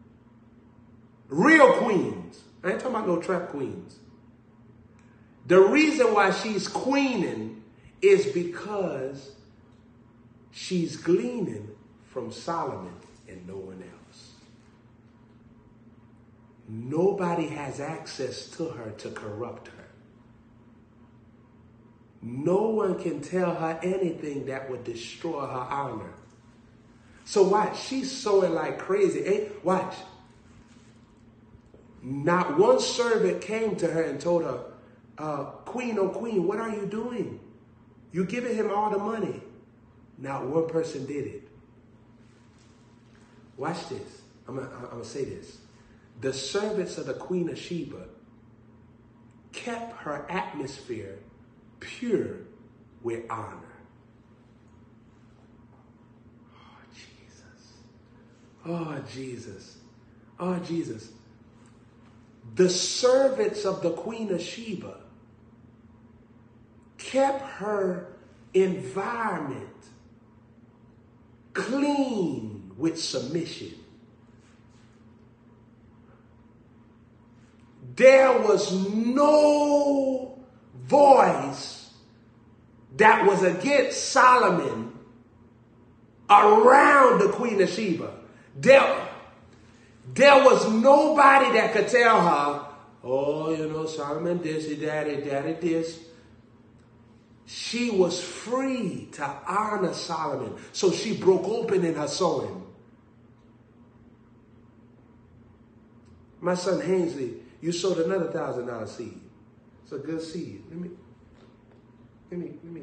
real queens, I ain't talking about no trap queens. The reason why she's queening is because she's gleaning from Solomon and no one else. Nobody has access to her to corrupt her. No one can tell her anything that would destroy her honor. So watch, she's sowing like crazy. Hey, watch. Not one servant came to her and told her, uh, Queen, oh Queen, what are you doing? You're giving him all the money. Not one person did it. Watch this. I'm going to say this. The servants of the Queen of Sheba kept her atmosphere pure with honor. Oh, Jesus. Oh, Jesus. Oh, Jesus. The servants of the Queen of Sheba kept her environment clean with submission. There was no voice that was against Solomon around the Queen of Sheba. There, there was nobody that could tell her, oh, you know, Solomon this, daddy, daddy this. She was free to honor Solomon. So she broke open in her sowing. My son Hainsley, you sowed another one thousand dollar seed. It's a good seed. Let me, let me, let me.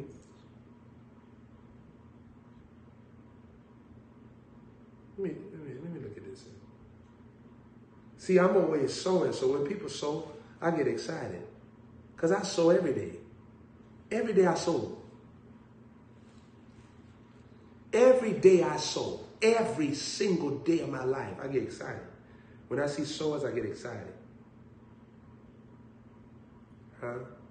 Let me, let me, let me look at this. See, I'm always sowing, so when people sow, I get excited. Because I sow every day. Every day I sow. Every day I sow. Every single day of my life, I get excited. When I see sowers, I get excited. Huh?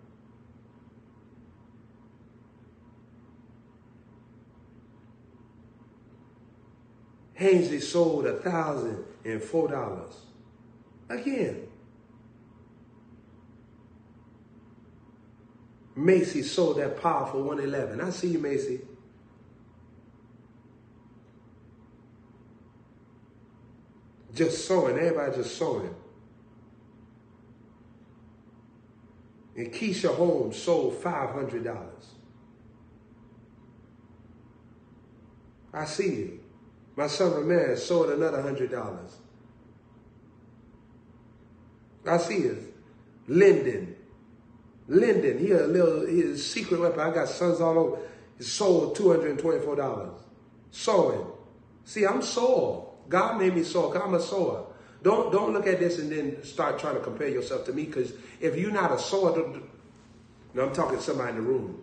Hainsley sold a thousand and four dollars. Again. Macy sold that powerful one eleven. I see you, Macy. Just sowing. Everybody just sowing. And Keisha Holmes sold five hundred dollars. I see you. My son Ramirez sold another one hundred dollars. I see you. Lyndon. Lyndon, he a little, his secret weapon. I got sons all over. He sold two hundred twenty-four dollars. Sowing. See, I'm sower. God made me sow. I'm a sower. Don't, don't look at this and then start trying to compare yourself to me, because if you're not a sower, don't, no, I'm talking to somebody in the room.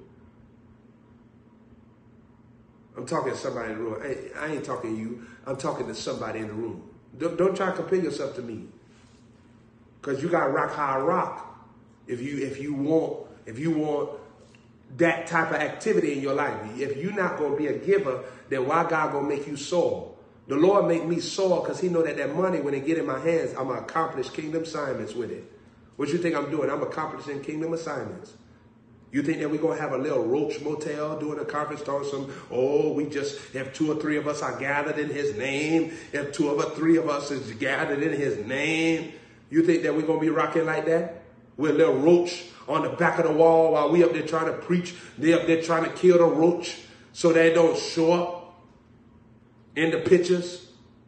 I'm talking to somebody in the room. I, I ain't talking to you. I'm talking to somebody in the room. Don't, don't try to compare yourself to me, because you got to rock how I rock. If you, if you want, if you want that type of activity in your life, if you're not going to be a giver, then why God going to make you sow? The Lord make me sow because he know that that money, when it get in my hands, I'm going to accomplish kingdom assignments with it. What you think I'm doing? I'm accomplishing kingdom assignments. You think that we're going to have a little roach motel doing a conference talk? Some, oh, we just, if two or three of us are gathered in his name, if two or three of us is gathered in his name, you think that we're going to be rocking like that? With a little roach on the back of the wall while we up there trying to preach. They up there trying to kill the roach so they don't show up in the pictures.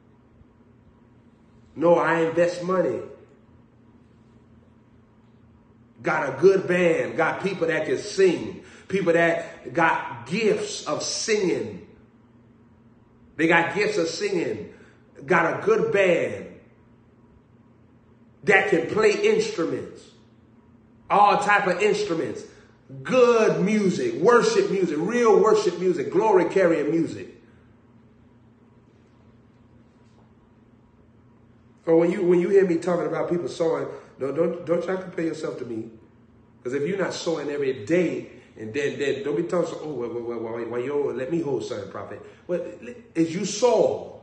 No, I invest money. Got a good band. Got people that can sing. People that got gifts of singing. They got gifts of singing. Got a good band that can play instruments. All type of instruments. Good music. Worship music. Real worship music. Glory carrying music. So when you when you hear me talking about people sowing, don't don't don't try to compare yourself to me, because if you're not sowing every day, and then then don't be talking. Oh, well, well, well, well, well yo, let me hold something, prophet. Well, is you sow?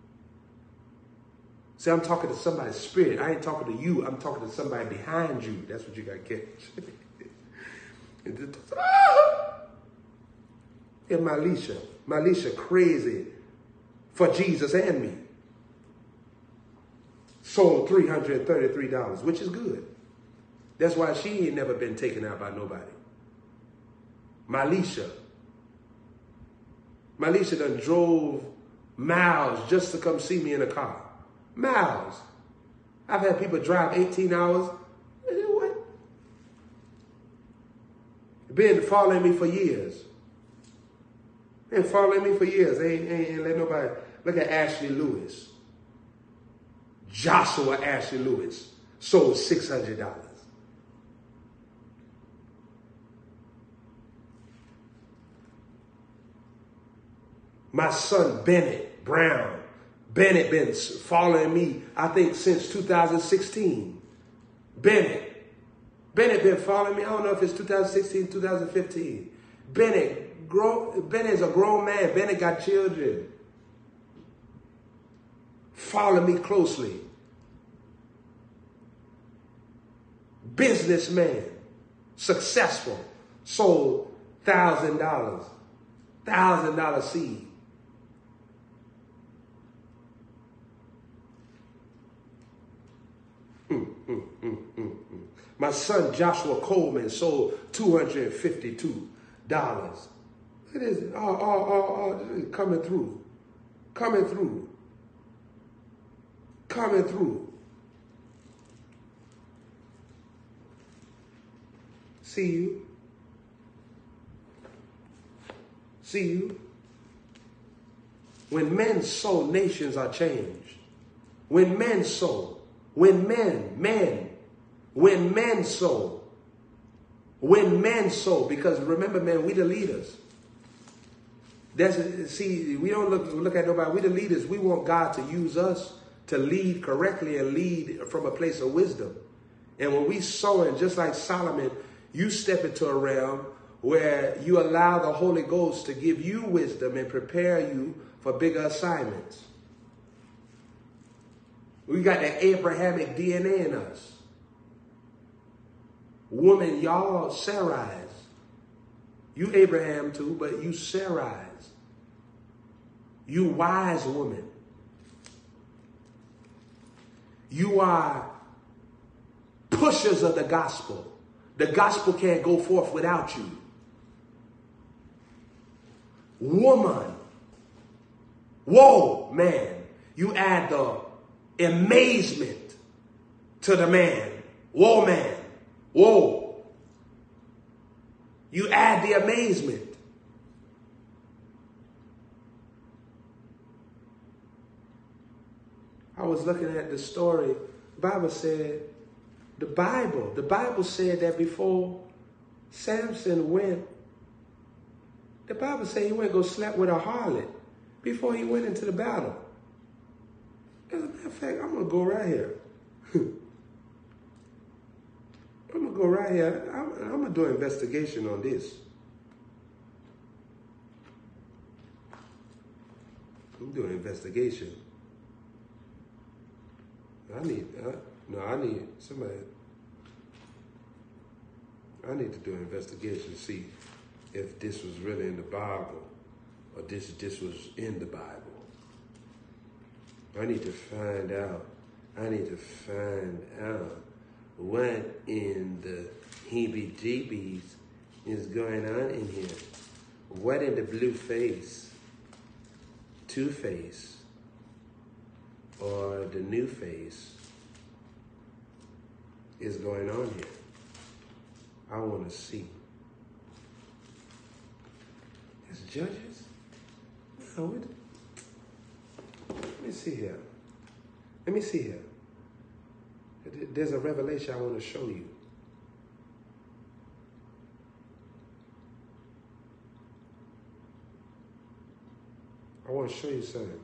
See, I'm talking to somebody's spirit. I ain't talking to you. I'm talking to somebody behind you. That's what you got to catch. And Malisha, Malisha, crazy for Jesus and me. Sold three hundred thirty-three dollars, which is good. That's why she ain't never been taken out by nobody. Malisha. Malisha done drove miles just to come see me in a car. Miles. I've had people drive eighteen hours. You know what? Been following me for years. Been following me for years. Ain't, ain't, ain't let nobody. Look at Ashley Lewis. Joshua Ashley Lewis sold six hundred dollars. My son Bennett Brown. Bennett been following me, I think, since two thousand sixteen. Bennett. Bennett been following me. I don't know if it's two thousand sixteen, two thousand fifteen. Bennett, grow, Bennett is a grown man. Bennett got children. Follow me closely. Businessman, successful, sold one thousand dollars, one thousand dollar seed. Mm, mm, mm, mm, mm. My son Joshua Coleman sold two hundred fifty-two dollars. Look at this, all, all, all, all coming through, coming through, coming through. See you. See you. When men sow, nations are changed. When men sow, when men, men, when men sow, when men sow, because remember, man, we the leaders. That's, see, we don't look, look at nobody. We the leaders. We want God to use us to lead correctly and lead from a place of wisdom. And when we sowing, just like Solomon, you step into a realm where you allow the Holy Ghost to give you wisdom and prepare you for bigger assignments. We got that Abrahamic D N A in us. Woman, y'all Sarai's. You Abraham too, but you Sarai's. You wise woman. You are pushers of the gospel. The gospel can't go forth without you. Woman. Whoa, man. You add the amazement to the man. Whoa, man. Whoa. You add the amazement. I was looking at the story. The Bible said, the Bible, the Bible said that before Samson went, the Bible said he went and go slept with a harlot before he went into the battle. As a matter of fact, I'm going to go right here. I'm going to go right here. I'm, I'm going to do an investigation on this. I'm doing an investigation. I need, uh, no, I need somebody, I need to do an investigation to see if this was really in the Bible or this, this was in the Bible. I need to find out, I need to find out what in the heebie-jeebies is going on in here. What in the blue face, Two-Face, or the new face is going on here. I want to see. As judges? No, it, let me see here. Let me see here. There's a revelation I want to show you. I want to show you something.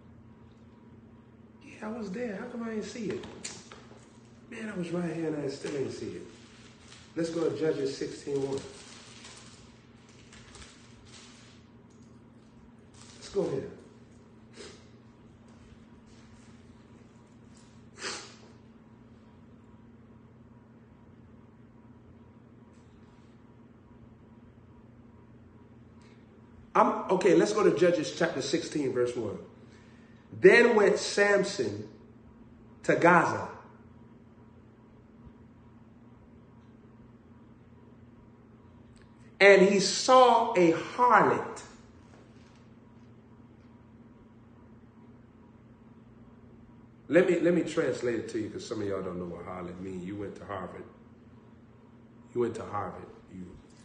I was there. How come I didn't see it? Man, I was right here and I still didn't see it. Let's go to Judges sixteen one. Let's go here. I'm, okay, let's go to Judges chapter sixteen, verse one. Then went Samson to Gaza. And he saw a harlot. Let me, let me translate it to you because some of y'all don't know what harlot means. You went to Harvard. You went to Harvard. You,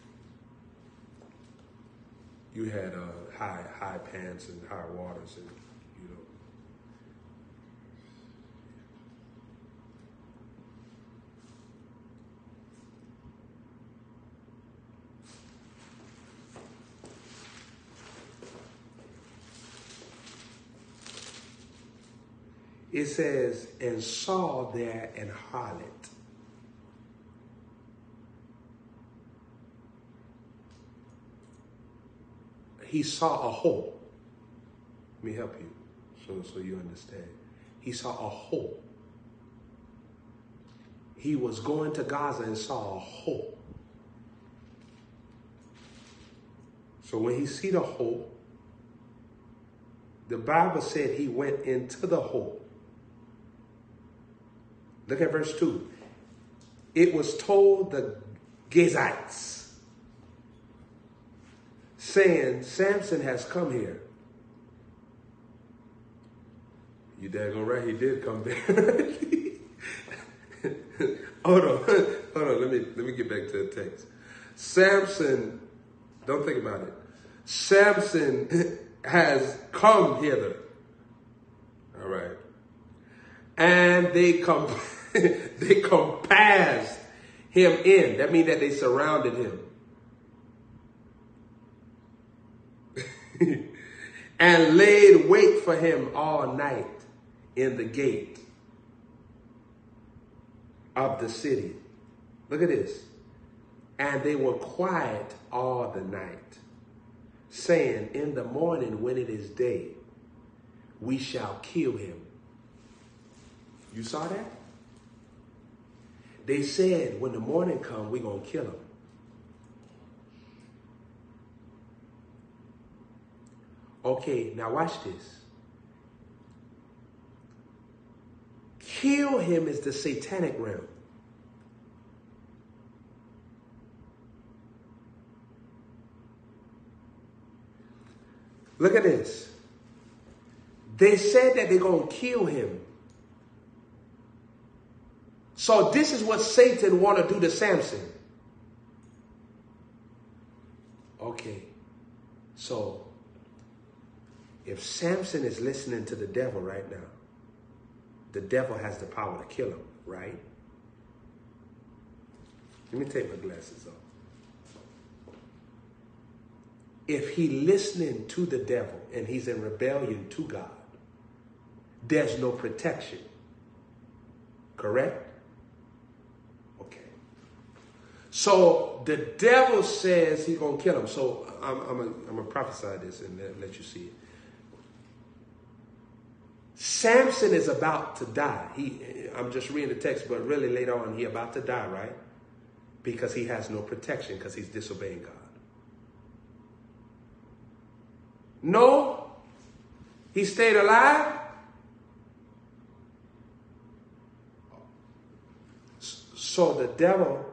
you had uh, high, high pants and high waters and it says, and saw there an harlot. He saw a hole. Let me help you so, so you understand. He saw a hole. He was going to Gaza and saw a hole. So when he see the hole, the Bible said he went into the hole. Look at verse two. It was told the Gazites. saying, Samson has come here. You daggone right, he did come there. Hold on, hold on, let me, let me get back to the text. Samson, don't think about it. Samson has come hither. All right. And they come, they compassed him in. That means that they surrounded him. And laid wait for him all night in the gate of the city. Look at this. And they were quiet all the night, saying, in the morning when it is day, we shall kill him. You saw that? They said, when the morning comes, we're going to kill him. Okay, now watch this. Kill him is the satanic realm. Look at this. They said that they're going to kill him. So this is what Satan want to do to Samson. Okay. So if Samson is listening to the devil right now, the devil has the power to kill him, right? Let me take my glasses off. If he listening to the devil and he's in rebellion to God, there's no protection. Correct? Okay. So the devil says he's going to kill him. So I'm, I'm going I'm to prophesy this and let, let you see it. Samson is about to die. He, I'm just reading the text, but really later on, he's about to die, right? Because he has no protection because he's disobeying God. No, he stayed alive. So the devil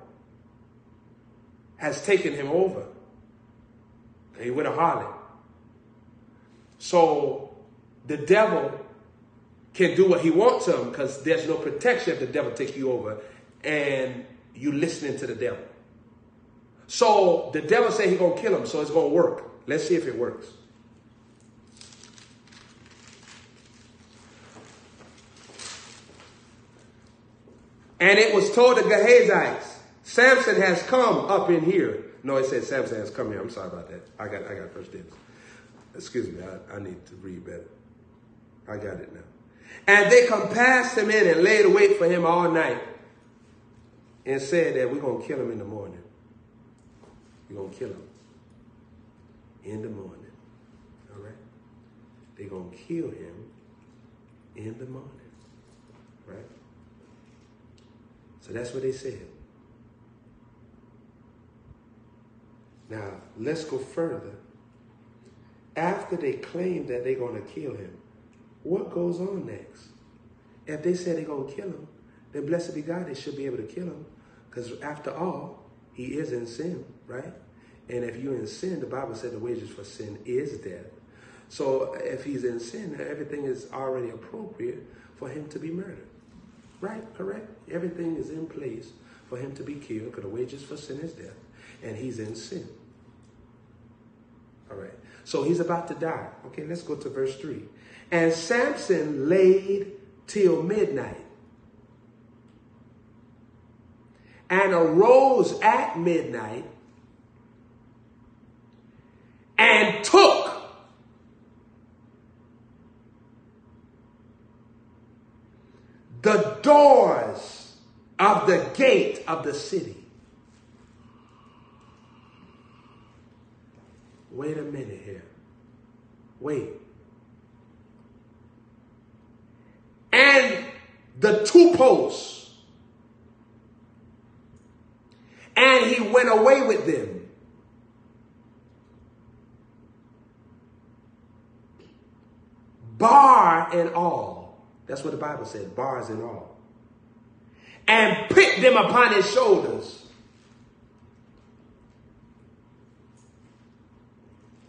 has taken him over. He went a harlot. So the devil can do what he wants to him because there's no protection if the devil takes you over and you listening to the devil. So the devil said he's going to kill him, so it's going to work. Let's see if it works. And it was told the Gehazites, Samson has come up in here. No, it said Samson has come here. I'm sorry about that. I got I got first dibs. Excuse me, I, I need to read better. I got it now. And they compassed him in and laid wait for him all night and said that we're going to kill him in the morning. We're going to kill him in the morning. All right? They're going to kill him in the morning. Right? So that's what they said. Now, let's go further. After they claim that they're going to kill him, what goes on next? If they say they're going to kill him, then blessed be God, they should be able to kill him. Because after all, he is in sin, right? And if you're in sin, the Bible said the wages for sin is death. So if he's in sin, everything is already appropriate for him to be murdered. Right? Correct? Everything is in place for him to be killed because the wages for sin is death. And he's in sin. All right. So he's about to die. Okay, let's go to verse three. And Samson laid till midnight and arose at midnight and took the doors of the gate of the city. Wait a minute here. Wait. And the two posts. And he went away with them. Bar and all. That's what the Bible said, bars and all. And put them upon his shoulders.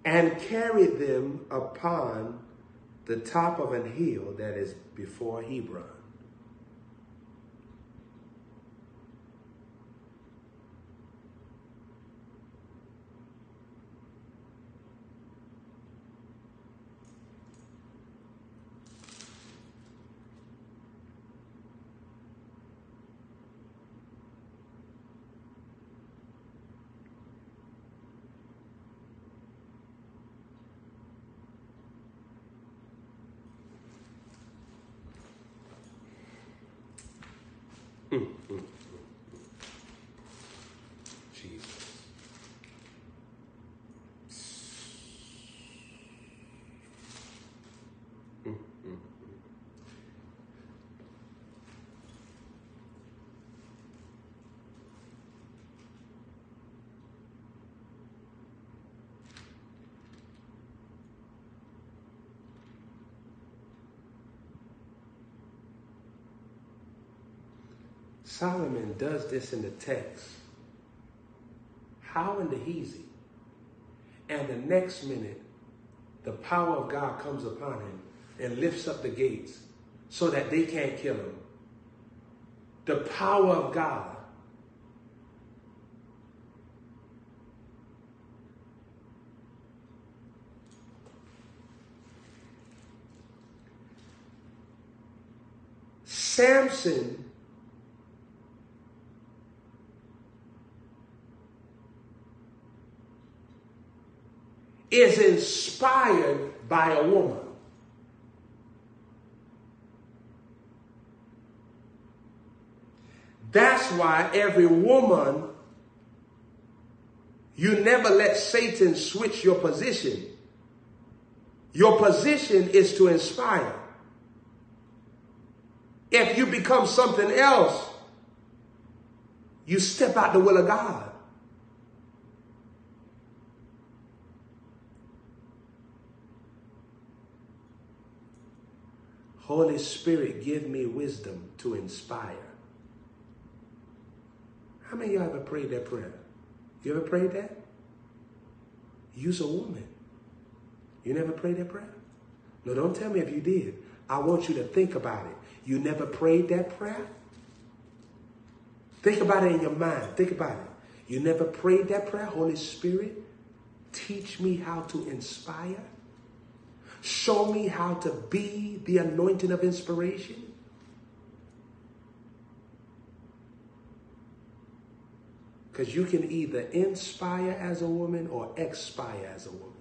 and carried them upon the top of an hill that is before Hebron. Mm, mm, mm, Jesus. Mm, mm, mm. Solomon does this in the text. How in the heezy? And the next minute, the power of God comes upon him and lifts up the gates so that they can't kill him. The power of God. Samson is inspired by a woman. That's why every woman, you never let Satan switch your position. Your position is to inspire. If you become something else, you step out the will of God. Holy Spirit, give me wisdom to inspire. How many of y'all ever prayed that prayer? You ever prayed that? You's a woman. You never prayed that prayer? No, don't tell me if you did. I want you to think about it. You never prayed that prayer? Think about it in your mind. Think about it. You never prayed that prayer? Holy Spirit, teach me how to inspire. Show me how to be the anointing of inspiration. Because you can either inspire as a woman or expire as a woman.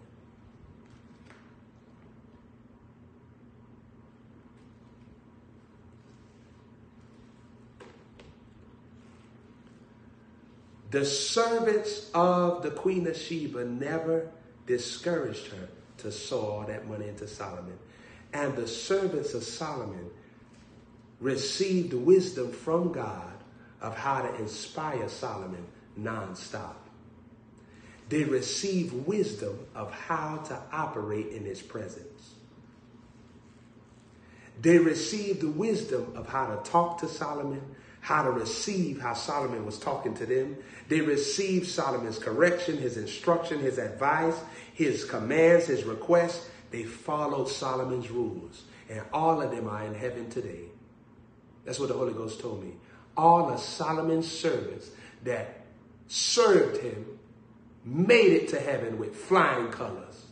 The servants of the Queen of Sheba never discouraged her to sow all that money into Solomon. And the servants of Solomon received wisdom from God of how to inspire Solomon nonstop. They received wisdom of how to operate in his presence. They received the wisdom of how to talk to Solomon, how to receive how Solomon was talking to them. They received Solomon's correction, his instruction, his advice, his commands, his requests. They followed Solomon's rules. And all of them are in heaven today. That's what the Holy Ghost told me. All of Solomon's servants that served him made it to heaven with flying colors.